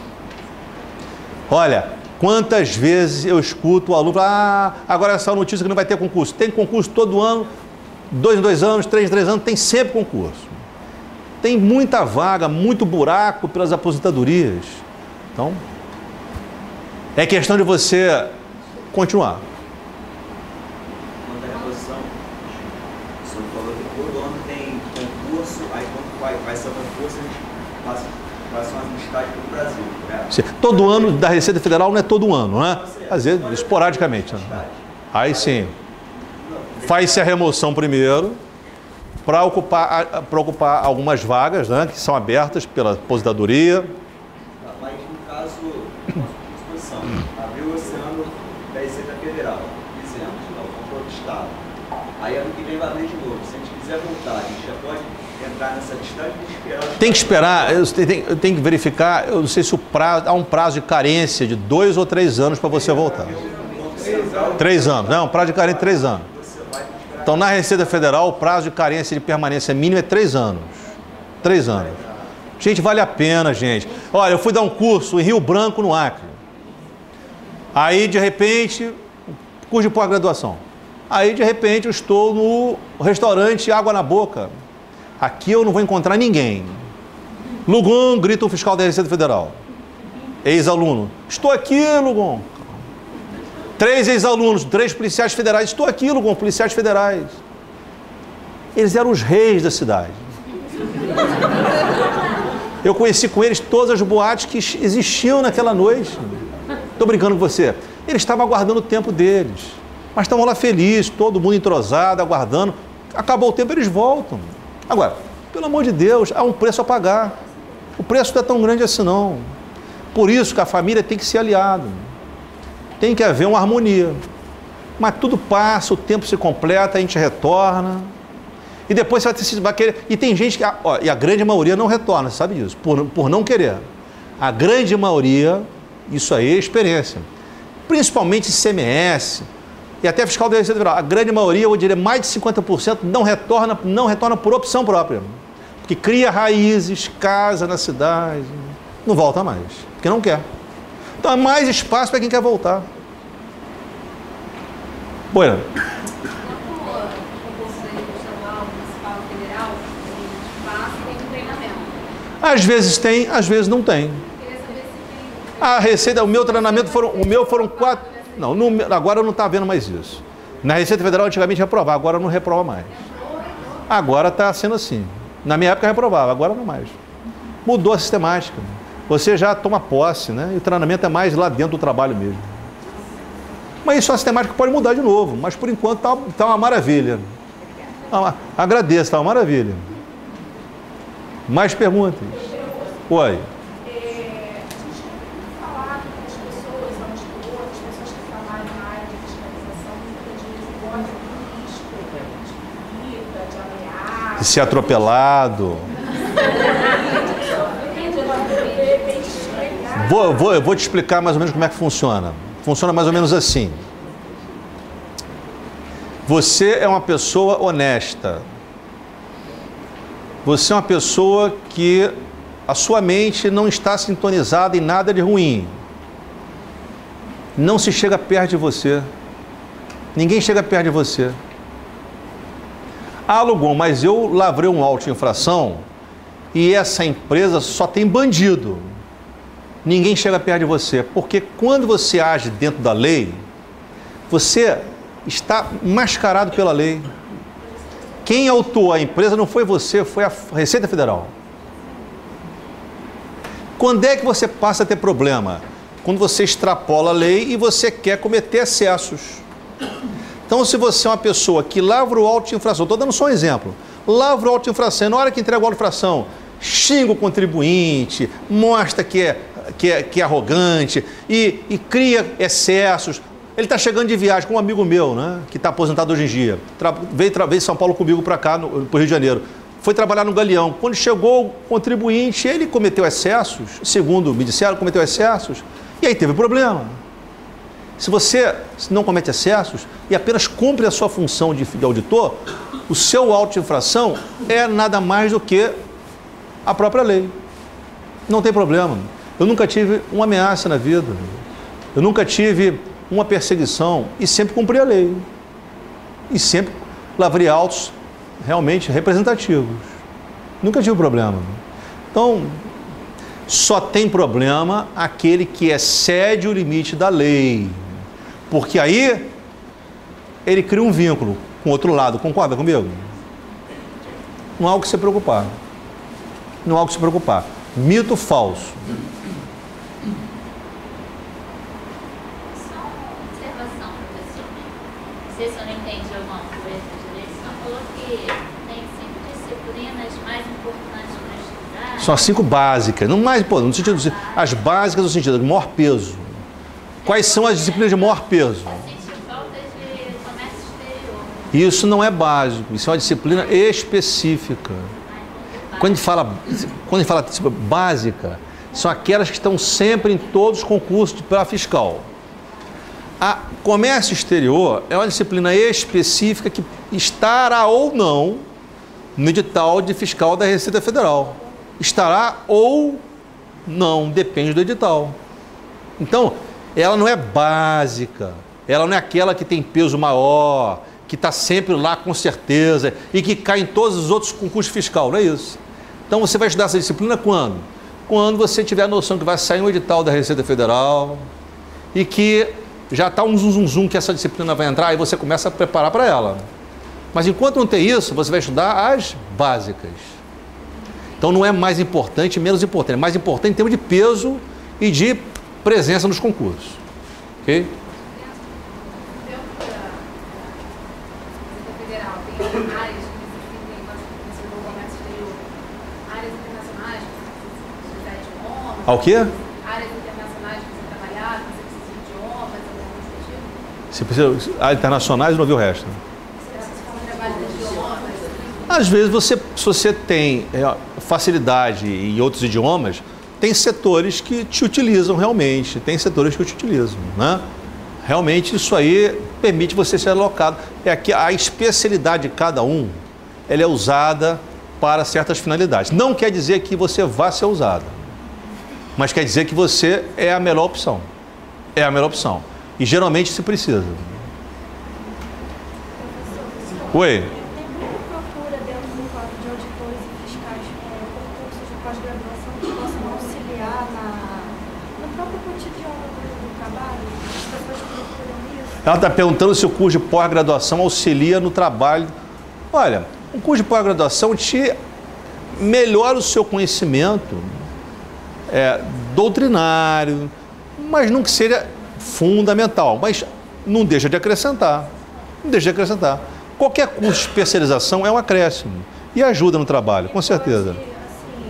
Olha, quantas vezes eu escuto o aluno falar, ah, agora essa notícia que não vai ter concurso. Tem concurso todo ano, dois em dois anos, três em três anos, tem sempre concurso. Tem muita vaga, muito buraco pelas aposentadorias. Então, é questão de você continuar. Quanto à reposição, o senhor falou que todo ano tem concurso, aí quando vai, vai ser o concurso, a gente passa, passa uma listagem para o Brasil. Né? Todo ano da Receita Federal não é todo ano, né? Às vezes, esporadicamente. Né? Aí sim. Faz-se a remoção primeiro, para ocupar, para ocupar algumas vagas, né, que são abertas pela aposentadoria. Mas no caso, exposição, abriu esse ano da Receita Federal, dizendo, o controle do Estado. Aí ano que vem vai abrir de novo. Se a gente quiser voltar, a gente já pode entrar nessa listagem e esperar. Tem que esperar, eu tenho, eu tenho que verificar, eu não sei se o prazo, há um prazo de carência de dois ou três anos para você voltar. Três anos, não, prazo de carência de três anos. Então, na Receita Federal, o prazo de carência de permanência mínimo é três anos. Três anos. Gente, vale a pena, gente. Olha, eu fui dar um curso em Rio Branco, no Acre. Aí, de repente, curso de pós-graduação. Aí, de repente, eu estou no restaurante Água na Boca. Aqui eu não vou encontrar ninguém. Lugon, grita o fiscal da Receita Federal. Ex-aluno. Estou aqui, Lugon. Três ex-alunos, três policiais federais. Estou aqui, Lugon, policiais federais. Eles eram os reis da cidade. Eu conheci com eles todas as boates que existiam naquela noite. Estou brincando com você. Eles estavam aguardando o tempo deles. Mas estavam lá felizes, todo mundo entrosado, aguardando. Acabou o tempo, eles voltam. Agora, pelo amor de Deus, há um preço a pagar. O preço não é tão grande assim, não. Por isso que a família tem que ser aliada. Tem que haver uma harmonia. Mas tudo passa, o tempo se completa, a gente retorna. E depois você vai, ter, vai querer... E tem gente que... Ó, e a grande maioria não retorna, você sabe disso, por, por não querer. A grande maioria, isso aí é experiência. Principalmente C M S e até fiscal da Receita Federal. A grande maioria, eu diria mais de cinquenta por cento, não retorna, não retorna por opção própria. Porque cria raízes, casa na cidade, não volta mais, porque não quer. Então há mais espaço para quem quer voltar. Bueno. Às vezes tem, às vezes não tem. A Receita, o meu treinamento foram, o meu foram quatro. Não, no, agora eu não está vendo mais isso. Na Receita Federal antigamente reprovava, agora não reprova mais. Agora está sendo assim. Na minha época reprovava, agora não mais. Mudou a sistemática. Você já toma posse, né? E o treinamento é mais lá dentro do trabalho mesmo. Mas isso a sistemática pode mudar de novo, mas por enquanto está tá uma maravilha. Ah, agradeço, está uma maravilha. Mais perguntas? Oi. É, a gente tem que falar com as pessoas, aos outros, as pessoas que trabalham na área de fiscalização, muitas vezes correm o risco de vida, de ameaça. De ser atropelado. Vou, vou, eu vou te explicar mais ou menos como é que funciona. Funciona mais ou menos assim. Você é uma pessoa honesta. Você é uma pessoa que a sua mente não está sintonizada em nada de ruim. Não se chega perto de você. Ninguém chega perto de você. Ah, Lugon, mas eu lavrei um auto de infração e essa empresa só tem bandido. Ninguém chega perto de você, porque quando você age dentro da lei, você está mascarado pela lei. Quem autuou a empresa não foi você, foi a Receita Federal. Quando é que você passa a ter problema? Quando você extrapola a lei e você quer cometer excessos. Então, se você é uma pessoa que lavra o auto de infração, estou dando só um exemplo, lavra o auto de infração, na hora que entrega o auto de infração, xinga o contribuinte, mostra que é, que é, que é arrogante e, e cria excessos. Ele está chegando de viagem com um amigo meu, né, que está aposentado hoje em dia. Tra veio, tra veio de São Paulo comigo para cá, no, para o Rio de Janeiro. Foi trabalhar no Galeão. Quando chegou o contribuinte, ele cometeu excessos, segundo me disseram, cometeu excessos, e aí teve problema. Se você não comete excessos e apenas cumpre a sua função de, de auditor, o seu auto de infração é nada mais do que a própria lei. Não tem problema. Eu nunca tive uma ameaça na vida. Eu nunca tive uma perseguição e sempre cumpri a lei. E sempre lavrei autos realmente representativos. Nunca tive problema. Então, só tem problema aquele que excede o limite da lei. Porque aí ele cria um vínculo com o outro lado. Concorda comigo? Não há o que se preocupar. Não há o que se preocupar. Mito falso. Só uma observação, professor. Não sei se eu não entendi alguma coisa direito. O senhor falou que tem cinco disciplinas mais importantes para estudar. São as cinco básicas. Não mais, pô, no sentido, as básicas no sentido de maior peso. Quais são as disciplinas de maior peso? Eu senti falta de comércio exterior. Isso não é básico, isso é uma disciplina específica. Quando a gente fala, quando a gente fala disciplina básica, são aquelas que estão sempre em todos os concursos para fiscal. A comércio exterior é uma disciplina específica que estará ou não no edital de fiscal da Receita Federal. Estará ou não, depende do edital. Então, ela não é básica, ela não é aquela que tem peso maior, que está sempre lá com certeza e que cai em todos os outros concursos fiscais, não é isso. Então você vai estudar essa disciplina quando? Quando você tiver a noção que vai sair um edital da Receita Federal e que já está um zum, zum, zum que essa disciplina vai entrar e você começa a preparar para ela. Mas enquanto não tem isso, você vai estudar as básicas. Então não é mais importante, menos importante, é mais importante em termos de peso e de presença nos concursos. Ok? Federal, tem áreas que necessitem, você citou o comércio exterior, áreas internacionais, que você precisa de idiomas. Ao quê? Áreas internacionais que você trabalhar, que você precisa de idiomas, alguma coisa do tipo. Se precisa, áreas internacionais, não ouviu o resto. Você precisa trabalhar de idiomas. Às vezes, você, se você tem é, facilidade em outros idiomas, tem setores que te utilizam realmente, tem setores que te utilizam, né? Realmente isso aí permite você ser alocado. É que a especialidade de cada um, ela é usada para certas finalidades. Não quer dizer que você vá ser usado, mas quer dizer que você é a melhor opção. É a melhor opção. E geralmente se precisa. Oi? Tem muita procura dentro do quadro de auditores e fiscais, é, concursos de pós-graduação que possam auxiliar na, no próprio cotidiano do, do trabalho. As pessoas procuram isso. Ela está perguntando se o curso de pós-graduação auxilia no trabalho. Olha, um curso de pós-graduação te melhora o seu conhecimento é, doutrinário, mas não que seja fundamental, mas não deixa de acrescentar. Não deixa de acrescentar. Qualquer curso de especialização é um acréscimo e ajuda no trabalho, com certeza. Eu acho que, assim,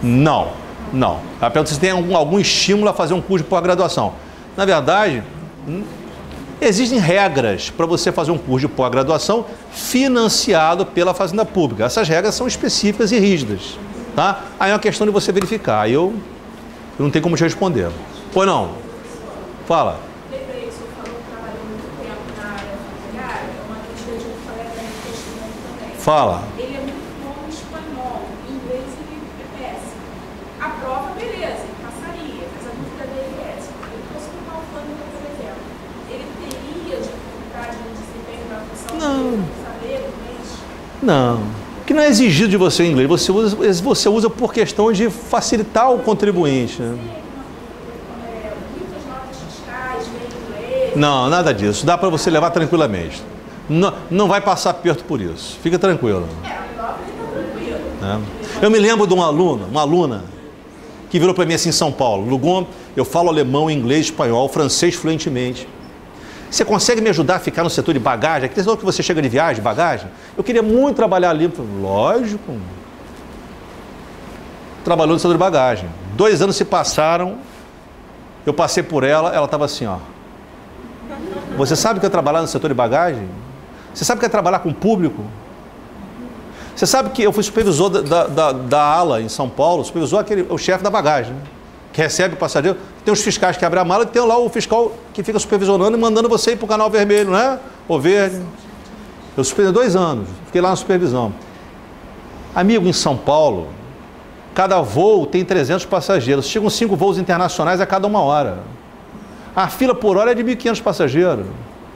Não, não. Ela pergunta se tem algum, algum estímulo a fazer um curso de pós-graduação. Na verdade, existem regras para você fazer um curso de pós-graduação financiado pela Fazenda Pública. Essas regras são específicas e rígidas, tá? Aí é uma questão de você verificar. Aí eu, eu não tenho como te responder. Pois não? Fala. Lembrei, o senhor falou que trabalhou muito tempo na área familiar, é uma notícia de um colega da investimento também. Fala. Ele é muito bom em espanhol, em inglês ele é péssimo. A prova, beleza, ele passaria, mas a dúvida dele é essa. Ele fosse para uma alfândega, por exemplo, ele teria dificuldade no desempenho da função Não. dele, saber inglês? Não. O que não é exigido de você em inglês, você usa, você usa por questão de facilitar o contribuinte. Né? É, muitas notas fiscais, bem inglês. Não, nada disso. Dá para você levar tranquilamente. Não, não vai passar aperto por isso. Fica tranquilo. É, a prova ele está tranquilo. Né? Eu me lembro de um aluno, uma aluna, que virou para mim assim em São Paulo. Lugon, eu falo alemão, inglês, espanhol, francês fluentemente. Você consegue me ajudar a ficar no setor de bagagem? Aquele setor que você chega de viagem, bagagem? Eu queria muito trabalhar ali. Falei, lógico. Trabalhou no setor de bagagem. Dois anos se passaram, eu passei por ela, ela estava assim, ó. Você sabe que é trabalhar no setor de bagagem? Você sabe que é trabalhar com o público? Você sabe que eu fui supervisor da, da, da, da ala em São Paulo, supervisor aquele, o chefe da bagagem, né? Que recebe o passageiro. Tem os fiscais que abrem a mala e tem lá o fiscal que fica supervisionando e mandando você ir para o canal vermelho, né? Ou verde. Eu supervisei dois anos, fiquei lá na supervisão. Amigo, em São Paulo, cada voo tem trezentos passageiros. Chegam cinco voos internacionais a cada uma hora. A fila por hora é de mil e quinhentos passageiros.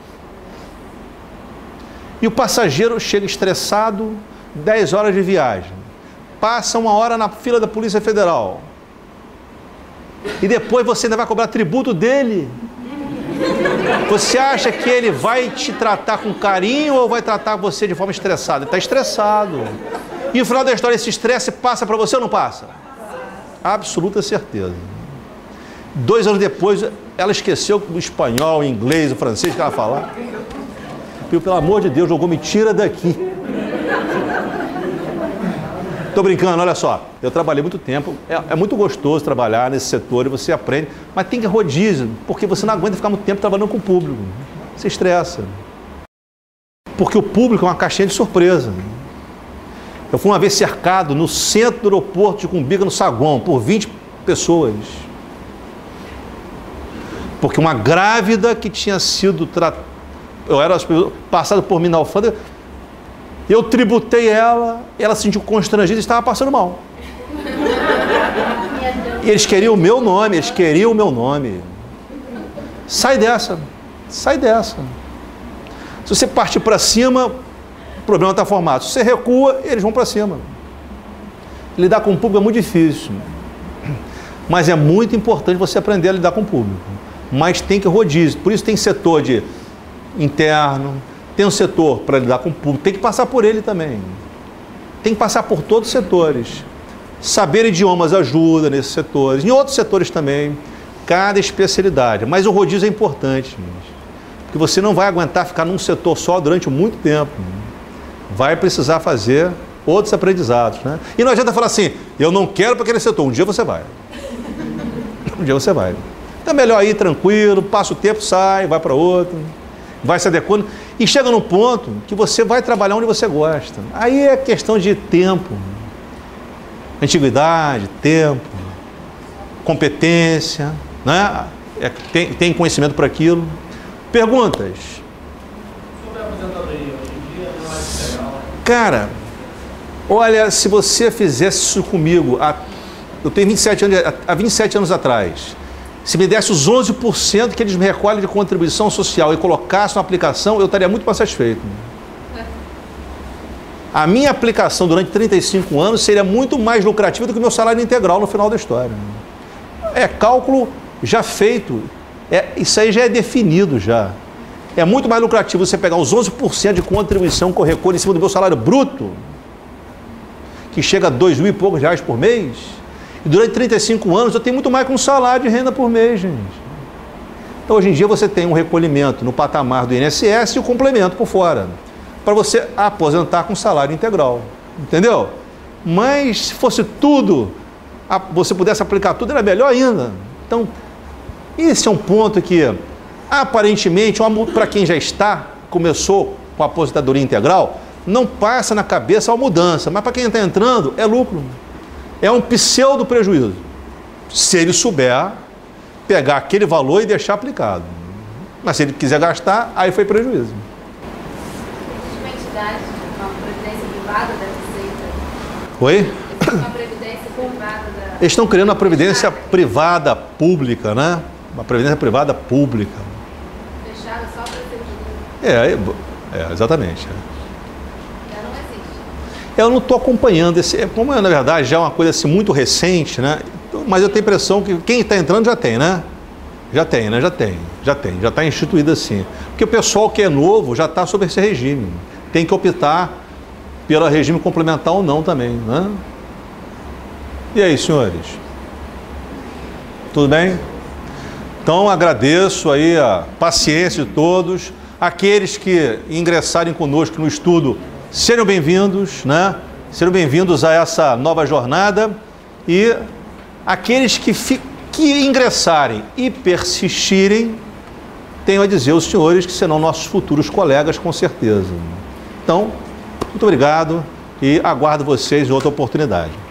E o passageiro chega estressado, dez horas de viagem. Passa uma hora na fila da Polícia Federal. E depois você ainda vai cobrar tributo dele. Você acha que ele vai te tratar com carinho ou vai tratar você de forma estressada? Ele está estressado. E no final da história, esse estresse passa para você ou não passa? Absoluta certeza. Dois anos depois, ela esqueceu o espanhol, o inglês, o francês que ela falava. Pelo amor de Deus, jogou, me tira daqui. Estou brincando, olha só. Eu trabalhei muito tempo. É, é muito gostoso trabalhar nesse setor e você aprende. Mas tem que rodízio, porque você não aguenta ficar muito tempo trabalhando com o público. Você estressa. Porque o público é uma caixinha de surpresa. Eu fui uma vez cercado no centro do aeroporto de Cumbica, no saguão, por vinte pessoas. Porque uma grávida que tinha sido tratada, eu era passado por mim na alfândega, eu tributei ela, ela se sentiu constrangida e estava passando mal. E eles queriam o meu nome, eles queriam o meu nome. Sai dessa, sai dessa. Se você partir para cima, o problema está formado. Se você recua, eles vão para cima. Lidar com o público é muito difícil. Mas é muito importante você aprender a lidar com o público. Mas tem que rodízio. Por isso tem setor de interno, tem um setor para lidar com o público, tem que passar por ele também. Tem que passar por todos os setores. Saber idiomas ajuda nesses setores, em outros setores também, cada especialidade. Mas o rodízio é importante, porque você não vai aguentar ficar num setor só durante muito tempo. Vai precisar fazer outros aprendizados, né? E não adianta falar assim, eu não quero para aquele setor, um dia você vai. Um dia você vai. Então é melhor ir tranquilo, passa o tempo, sai, vai para outro, vai se adequando e chega num ponto que você vai trabalhar onde você gosta. Aí é questão de tempo, antiguidade, tempo, competência, né? É, tem, tem conhecimento para aquilo. Perguntas? Sobre a aposentadoria, hoje em dia não é legal. Cara, olha, se você fizesse isso comigo, há, eu tenho vinte e sete anos, há vinte e sete anos atrás, se me desse os onze por cento que eles me recolhem de contribuição social e colocasse na aplicação, eu estaria muito mais satisfeito. A minha aplicação durante trinta e cinco anos seria muito mais lucrativa do que o meu salário integral no final da história. É cálculo já feito. É, isso aí já é definido já. É muito mais lucrativo você pegar os onze por cento de contribuição que eu recolho em cima do meu salário bruto, que chega a dois mil e poucos reais por mês, e durante trinta e cinco anos eu tenho muito mais que um salário de renda por mês, gente. Então hoje em dia você tem um recolhimento no patamar do I N S S e o complemento por fora, para você aposentar com salário integral, entendeu? Mas se fosse tudo a, você pudesse aplicar tudo, era melhor ainda. Então, esse é um ponto que, aparentemente, para quem já está, começou com a aposentadoria integral, não passa na cabeça a mudança, mas para quem está entrando, é lucro. É um pseudo prejuízo. Se ele souber pegar aquele valor e deixar aplicado. Mas se ele quiser gastar, aí foi prejuízo. Existe uma entidade, uma previdência privada da Receita? Oi? Existe uma previdência privada da... Eles estão criando uma previdência privada pública, né? Uma previdência privada pública. Fechada só para ser É, é exatamente. Já não existe. Eu não estou acompanhando esse, como na verdade já é uma coisa assim muito recente, né? Mas eu tenho a impressão que quem está entrando já tem, né? Já tem, né? Já tem, já tem, já está instituído assim. Porque o pessoal que é novo já está sob esse regime. Tem que optar pelo regime complementar ou não também, né? E aí, senhores? Tudo bem? Então agradeço aí a paciência de todos. Aqueles que ingressarem conosco no estudo, sejam bem-vindos, né? Sejam bem-vindos a essa nova jornada. E aqueles que, que ingressarem e persistirem, tenho a dizer aos senhores que serão nossos futuros colegas, com certeza. Então, muito obrigado e aguardo vocês em outra oportunidade.